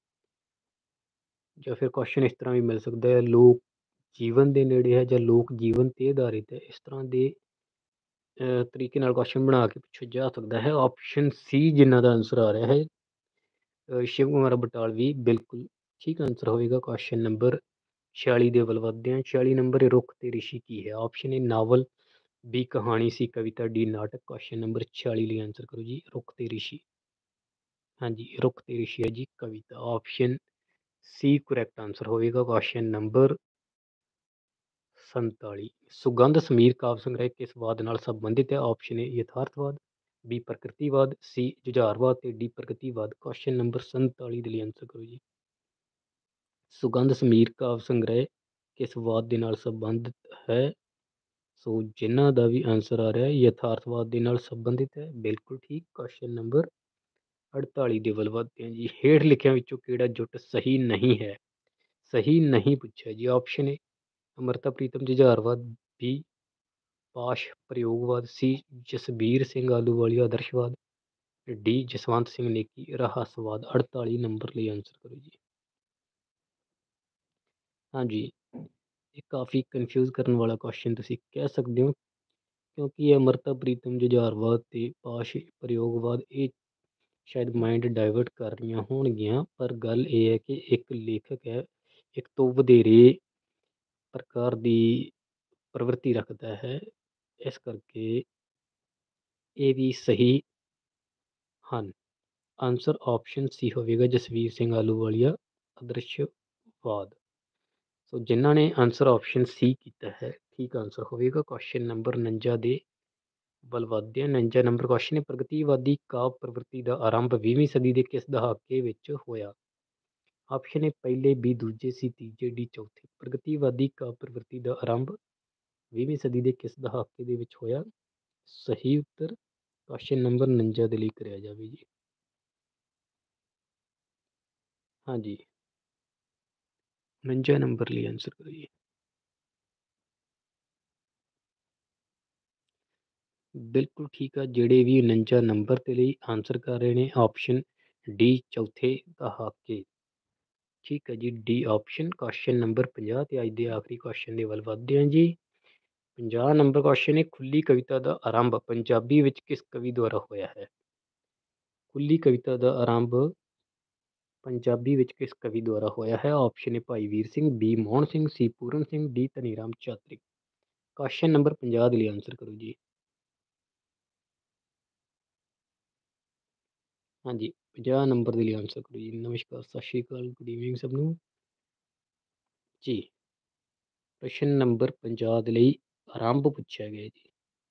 ਜਾਂ ਫਿਰ ਕੁਐਸਚਨ ਇਸ ਤਰ੍ਹਾਂ ਵੀ ਮਿਲ ਸਕਦਾ ਹੈ, ਲੋਕ ਜੀਵਨ ਦੇ ਨੇੜੇ ਹੈ ਜਾਂ ਲੋਕ ਜੀਵਨ 'ਤੇ ਆਧਾਰਿਤ ਹੈ। ਇਸ ਤਰ੍ਹਾਂ ਦੇ ਅ, ਤਰੀਕੇ ਨਾਲ ਕੁਐਸਚਨ ਬਣਾ ਕੇ ਪੁੱਛਿਆ ਜਾ ਸਕਦਾ ਹੈ। ਆਪਸ਼ਨ ਸੀ ਜਿਨ੍ਹਾਂ ਦਾ ਆਂਸਰ ਆ ਰਿਹਾ ਹੈ ਅ, ਸ਼ਿਵ ਕੁਮਾਰ ਬਟਾਲਵੀ, ਬਿਲਕੁਲ ਠੀਕ ਆਂਸਰ ਹੋਵੇਗਾ। ਕੁਐਸਚਨ ਨੰਬਰ ਛਿਆਲੀ ਦੇ ਵੱਲ ਵੱਧਦੇ ਹਾਂ। ਛਿਆਲੀ ਨੰਬਰ ਰੁੱਖ ਤੇ ਰਿਸ਼ੀ ਕੀ ਹੈ? ਆਪਸ਼ਨ ਏ ਨਾਵਲ, ਬੀ ਕਹਾਣੀ, ਸੀ ਕਵਿਤਾ, ਡੀ ਨਾਟਕ। ਕੁਐਸਚਨ ਨੰਬਰ ਛਿਆਲੀ ਲਈ ਆਂਸਰ ਕਰੋ ਜੀ, ਰੁੱਖ ਤੇ ਰਿਸ਼ੀ। ਹਾਂਜੀ, ਰੁੱਖ ਤੇ ਰਿਸ਼ੀ ਹੈ ਜੀ ਕਵਿਤਾ। ਆਪਸ਼ਨ ਸੀ ਕਰੈਕਟ ਆਂਸਰ ਹੋਵੇਗਾ। ਕੁਐਸਚਨ ਨੰਬਰ ਸੰਤਾਲੀ, ਸੁਗੰਧ ਸਮੀਰ ਕਾਵਿ ਸੰਗ੍ਰਹਿ ਕਿਸ ਵਾਦ ਨਾਲ ਸੰਬੰਧਿਤ ਹੈ? ਆਪਸ਼ਨ ਏ ਯਥਾਰਥਵਾਦ, ਬੀ ਪ੍ਰਕਿਰਤੀਵਾਦ, ਸੀ ਜੁਝਾਰਵਾਦ ਤੇ ਡੀ ਪ੍ਰਗਤੀਵਾਦ। ਕੁਐਸਚਨ ਨੰਬਰ ਸੰਤਾਲੀ ਦੇ ਲਈ ਆਂਸਰ ਕਰੋ ਜੀ। ਸੁਗੰਧ ਸਮੀਰ ਕਾਵਿ ਸੰਗ੍ਰਹਿ ਕਿਸ ਵਾਦ ਦੇ ਨਾਲ ਸੰਬੰਧਿਤ ਹੈ? ਸੋ ਜਿਨ੍ਹਾਂ ਦਾ ਵੀ ਆਂਸਰ ਆ ਰਿਹਾ ਹੈ ਯਥਾਰਥਵਾਦ ਦੇ ਨਾਲ ਸੰਬੰਧਿਤ ਹੈ, ਬਿਲਕੁਲ ਠੀਕ। ਕੁਐਸਚਨ ਨੰਬਰ ਅੜਤਾਲੀ ਦੇ ਵੱਲ ਵੱਧਦੇ ਹਾਂ ਜੀ। ਹੇਠ ਲਿਖਿਆਂ ਵਿੱਚੋਂ ਕਿਹੜਾ ਜੁੱਟ ਸਹੀ ਨਹੀਂ ਹੈ? ਸਹੀ ਨਹੀਂ ਪੁੱਛਿਆ ਜੀ। ਆਪਸ਼ਨ ਏ ਅੰਮ੍ਰਿਤਾ ਪ੍ਰੀਤਮ ਜੁਝਾਰਵਾਦ, ਬੀ ਪਾਸ਼ ਪ੍ਰਯੋਗਵਾਦ, ਸੀ ਜਸਬੀਰ ਸਿੰਘ ਆਲੂਵਾਲੀਆ ਆਦਰਸ਼ਵਾਦ, ਡੀ ਜਸਵੰਤ ਸਿੰਘ ਨੇਕੀ ਰਹੱਸਵਾਦ। ਅੜਤਾਲੀ ਨੰਬਰ ਲਈ ਆਂਸਰ ਕਰੋ ਜੀ। ਹਾਂਜੀ, ਇਹ ਕਾਫੀ ਕਨਫਿਊਜ਼ ਕਰਨ ਵਾਲਾ ਕੁਐਸਚਨ ਤੁਸੀਂ ਕਹਿ ਸਕਦੇ ਹੋ, ਕਿਉਂਕਿ ਇਹ ਅੰਮ੍ਰਿਤਾ ਪ੍ਰੀਤਮ ਜੁਝਾਰਵਾਦ ਤੇ ਪਾਸ਼ ਪ੍ਰਯੋਗਵਾਦ ਇਹ ਸ਼ਾਇਦ ਮਾਈਂਡ ਡਾਇਵਰਟ ਕਰ ਰਹੀਆਂ ਹੋਣਗੀਆਂ, ਪਰ ਗੱਲ ਇਹ ਹੈ ਕਿ ਇੱਕ ਲੇਖਕ ਹੈ, ਇੱਕ ਤੋਂ ਵਧੇਰੇ ਪ੍ਰਕਾਰ ਦੀ ਪ੍ਰਵਿਰਤੀ ਰੱਖਦਾ ਹੈ, ਇਸ ਕਰਕੇ ਇਹ ਵੀ ਸਹੀ ਹਨ। ਆਂਸਰ ਆਪਸ਼ਨ ਸੀ ਹੋਵੇਗਾ, ਜਸਵੀਰ ਸਿੰਘ ਆਲੂਵਾਲੀਆ ਆਦਰਸ਼ਵਾਦ। ਸੋ ਜਿਨ੍ਹਾਂ ਨੇ ਆਂਸਰ ਆਪਸ਼ਨ ਸੀ ਕੀਤਾ ਹੈ, ਠੀਕ ਆਂਸਰ ਹੋਵੇਗਾ। ਕੁਐਸਚਨ ਨੰਬਰ ਉਣੰਜਾ ਦੇ ਵੱਲ ਵੱਧਦੇ ਹਾਂ। ਉਣੰਜਾ ਨੰਬਰ ਕੁਐਸਚਨ ਹੈ, ਪ੍ਰਗਤੀਵਾਦੀ ਕਾਵਿ ਪ੍ਰਵਿਰਤੀ ਦਾ ਆਰੰਭ ਵੀਹਵੀਂ ਸਦੀ ਦੇ ਕਿਸ ਦਹਾਕੇ ਵਿੱਚ ਹੋਇਆ? ਆਪਸ਼ਨ ਏ ਪਹਿਲੇ, ਬੀ ਦੂਜੇ, ਸੀ ਤੀਜੇ, ਡੀ ਚੌਥੇ। ਪ੍ਰਗਤੀਵਾਦੀ ਕਾਵਿ ਪ੍ਰਵਿਰਤੀ ਦਾ ਆਰੰਭ ਵੀਹਵੀਂ ਸਦੀ ਦੇ ਕਿਸ ਦਹਾਕੇ ਦੇ ਵਿੱਚ ਹੋਇਆ? ਸਹੀ ਉੱਤਰ ਕੁਐਸਚਨ ਨੰਬਰ ਉਣੰਜਾ ਦੇ ਲਈ ਕਰਿਆ ਜਾਵੇ ਜੀ। ਹਾਂਜੀ, ਉਣੰਜਾ ਨੰਬਰ ਲਈ ਆਂਸਰ ਕਰੋ ਜੀ। ਬਿਲਕੁਲ ਠੀਕ ਆ, ਜਿਹੜੇ ਵੀ ਉਣੰਜਾ ਨੰਬਰ ਦੇ ਲਈ ਆਂਸਰ ਕਰ ਰਹੇ ਨੇ ਆਪਸ਼ਨ ਡੀ ਚੌਥੇ ਦਹਾਕੇ। ਠੀਕ ਹੈ ਜੀ, ਡੀ ਆਪਸ਼ਨ। ਕੁਐਸਚਨ ਨੰਬਰ ਪੰਜਾਹ ਤੇ ਅੱਜ ਦੇ ਆਖਰੀ ਕੁਐਸਚਨ ਦੇ ਵੱਲ ਵੱਧਦੇ ਹਾਂ ਜੀ। ਪੰਜਾਹ ਨੰਬਰ ਕੁਐਸਚਨ ਹੈ, ਖੁੱਲੀ ਕਵਿਤਾ ਦਾ ਆਰੰਭ ਪੰਜਾਬੀ ਵਿੱਚ ਕਿਸ ਕਵੀ ਦੁਆਰਾ ਹੋਇਆ ਹੈ? ਖੁੱਲੀ ਕਵਿਤਾ ਦਾ ਆਰੰਭ ਪੰਜਾਬੀ ਵਿੱਚ ਕਿਸ ਕਵੀ ਦੁਆਰਾ ਹੋਇਆ ਹੈ? Option A Bhai Vir Singh, B Mohan Singh, C Puran Singh, D Dhani Ram Chatrik. Question number ਪੰਜਾਹ ਦੇ ਲਈ ਆਂਸਰ ਕਰੋ ਜੀ। ਹਾਂਜੀ, ਪੰਜਾਹ ਨੰਬਰ ਦੇ ਲਈ ਆਂਸਰ ਕਰੋ ਜੀ। ਨਮਸਕਾਰ, ਸਤਿ ਸ਼੍ਰੀ ਅਕਾਲ, ਗੁੱਡ ਈਵਨਿੰਗ ਸਭ ਨੂੰ ਜੀ। ਪ੍ਰਸ਼ਨ ਨੰਬਰ ਪੰਜਾਹ ਦੇ ਲਈ ਆਰੰਭ ਪੁੱਛਿਆ ਗਿਆ ਜੀ।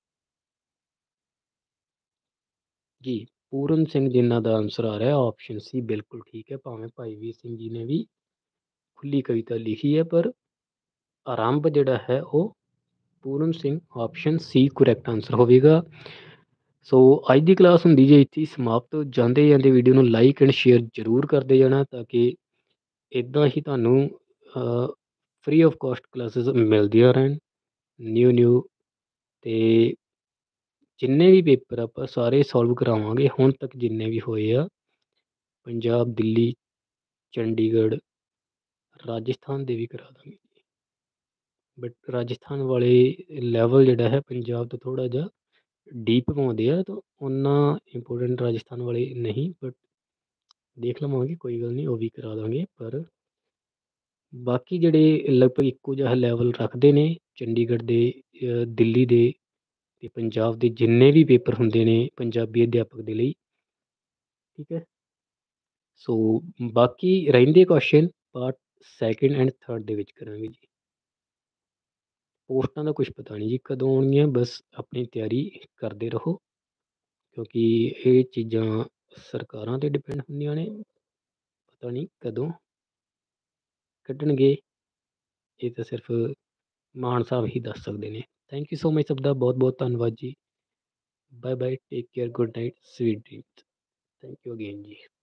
ਜੀ, ਪੂਰਨ ਸਿੰਘ ਜਿਨ੍ਹਾਂ ਦਾ ਆਂਸਰ ਆ ਰਿਹਾ ਆਪਸ਼ਨ ਸੀ, ਬਿਲਕੁਲ ਠੀਕ ਹੈ। ਭਾਵੇਂ ਭਾਈ ਵੀਰ ਸਿੰਘ ਜੀ ਨੇ ਵੀ ਖੁੱਲੀ ਕਵਿਤਾ ਲਿਖੀ ਹੈ, ਪਰ ਆਰੰਭ ਜਿਹੜਾ ਹੈ ਉਹ Puran Singh, option C correct answer ਹੋਵੇਗਾ। ਸੋ ਅੱਜ ਦੀ ਕਲਾਸ ਹੁੰਦੀ ਜੇ ਇੱਥੇ ਹੀ ਸਮਾਪਤ। ਜਾਂਦੇ ਜਾਂਦੇ ਵੀਡੀਓ ਨੂੰ ਲਾਈਕ ਐਂਡ ਸ਼ੇਅਰ ਜ਼ਰੂਰ ਕਰਦੇ ਜਾਣਾ, ਤਾਂ ਕਿ ਇੱਦਾਂ ਹੀ ਤੁਹਾਨੂੰ ਫ੍ਰੀ ਆਫ ਕਾਸਟ ਕਲਾਸਿਸ ਮਿਲਦੀਆਂ ਰਹਿਣ ਨਿਊ ਨਿਊ। ਅਤੇ ਜਿੰਨੇ ਵੀ ਪੇਪਰ ਆਪਾਂ ਸਾਰੇ ਸੋਲਵ ਕਰਾਵਾਂਗੇ ਹੁਣ ਤੱਕ ਜਿੰਨੇ ਵੀ ਹੋਏ ਆ, ਪੰਜਾਬ, ਦਿੱਲੀ, ਚੰਡੀਗੜ੍ਹ, ਰਾਜਸਥਾਨ ਦੇ ਵੀ ਕਰਾ ਦਾਂਗੇ। ਬਟ ਰਾਜਸਥਾਨ ਵਾਲੇ ਲੈਵਲ ਜਿਹੜਾ ਹੈ ਪੰਜਾਬ ਤੋਂ ਥੋੜ੍ਹਾ ਜਿਹਾ ਡੀਪ ਪਾਉਂਦੇ ਆ, ਤਾਂ ਉਹਨਾਂ ਇੰਪੋਰਟੈਂਟ ਰਾਜਸਥਾਨ ਵਾਲੇ ਨਹੀਂ, ਬਟ ਦੇਖ ਲਵਾਂਗੇ, ਕੋਈ ਗੱਲ ਨਹੀਂ, ਉਹ ਵੀ ਕਰਾ ਦਾਂਗੇ। ਪਰ ਬਾਕੀ ਜਿਹੜੇ ਲਗਭਗ ਇੱਕੋ ਜਿਹਾ ਲੈਵਲ ਰੱਖਦੇ ਨੇ, ਚੰਡੀਗੜ੍ਹ ਦੇ, ਦਿੱਲੀ ਦੇ ਅਤੇ ਪੰਜਾਬ ਦੇ ਜਿੰਨੇ ਵੀ ਪੇਪਰ ਹੁੰਦੇ ਨੇ ਪੰਜਾਬੀ ਅਧਿਆਪਕ ਦੇ ਲਈ, ਠੀਕ ਹੈ। ਸੋ ਬਾਕੀ ਰਹਿੰਦੇ question part second and third ਦੇ ਵਿੱਚ ਕਰਾਂਗੇ ਜੀ। ਪੋਸਟਾਂ ਦਾ ਕੁਛ ਪਤਾ ਨਹੀਂ ਜੀ ਕਦੋਂ ਆਉਣਗੀਆਂ, ਬਸ ਆਪਣੀ ਤਿਆਰੀ ਕਰਦੇ ਰਹੋ, ਕਿਉਂਕਿ ਇਹ ਚੀਜ਼ਾਂ ਸਰਕਾਰਾਂ 'ਤੇ ਡਿਪੈਂਡ ਹੁੰਦੀਆਂ ਨੇ। ਪਤਾ ਨਹੀਂ ਕਦੋਂ ਕੱਢਣਗੇ, ਇਹ ਤਾਂ ਸਿਰਫ ਮਾਨ ਸਾਹਿਬ ਹੀ ਦੱਸ ਸਕਦੇ ਨੇ। ਥੈਂਕ ਯੂ ਸੋ ਮਚ ਸਭ ਦਾ, ਬਹੁਤ ਬਹੁਤ ਧੰਨਵਾਦ ਜੀ। Bye bye, take care, good night, sweet dreams. Thank you again ਜੀ।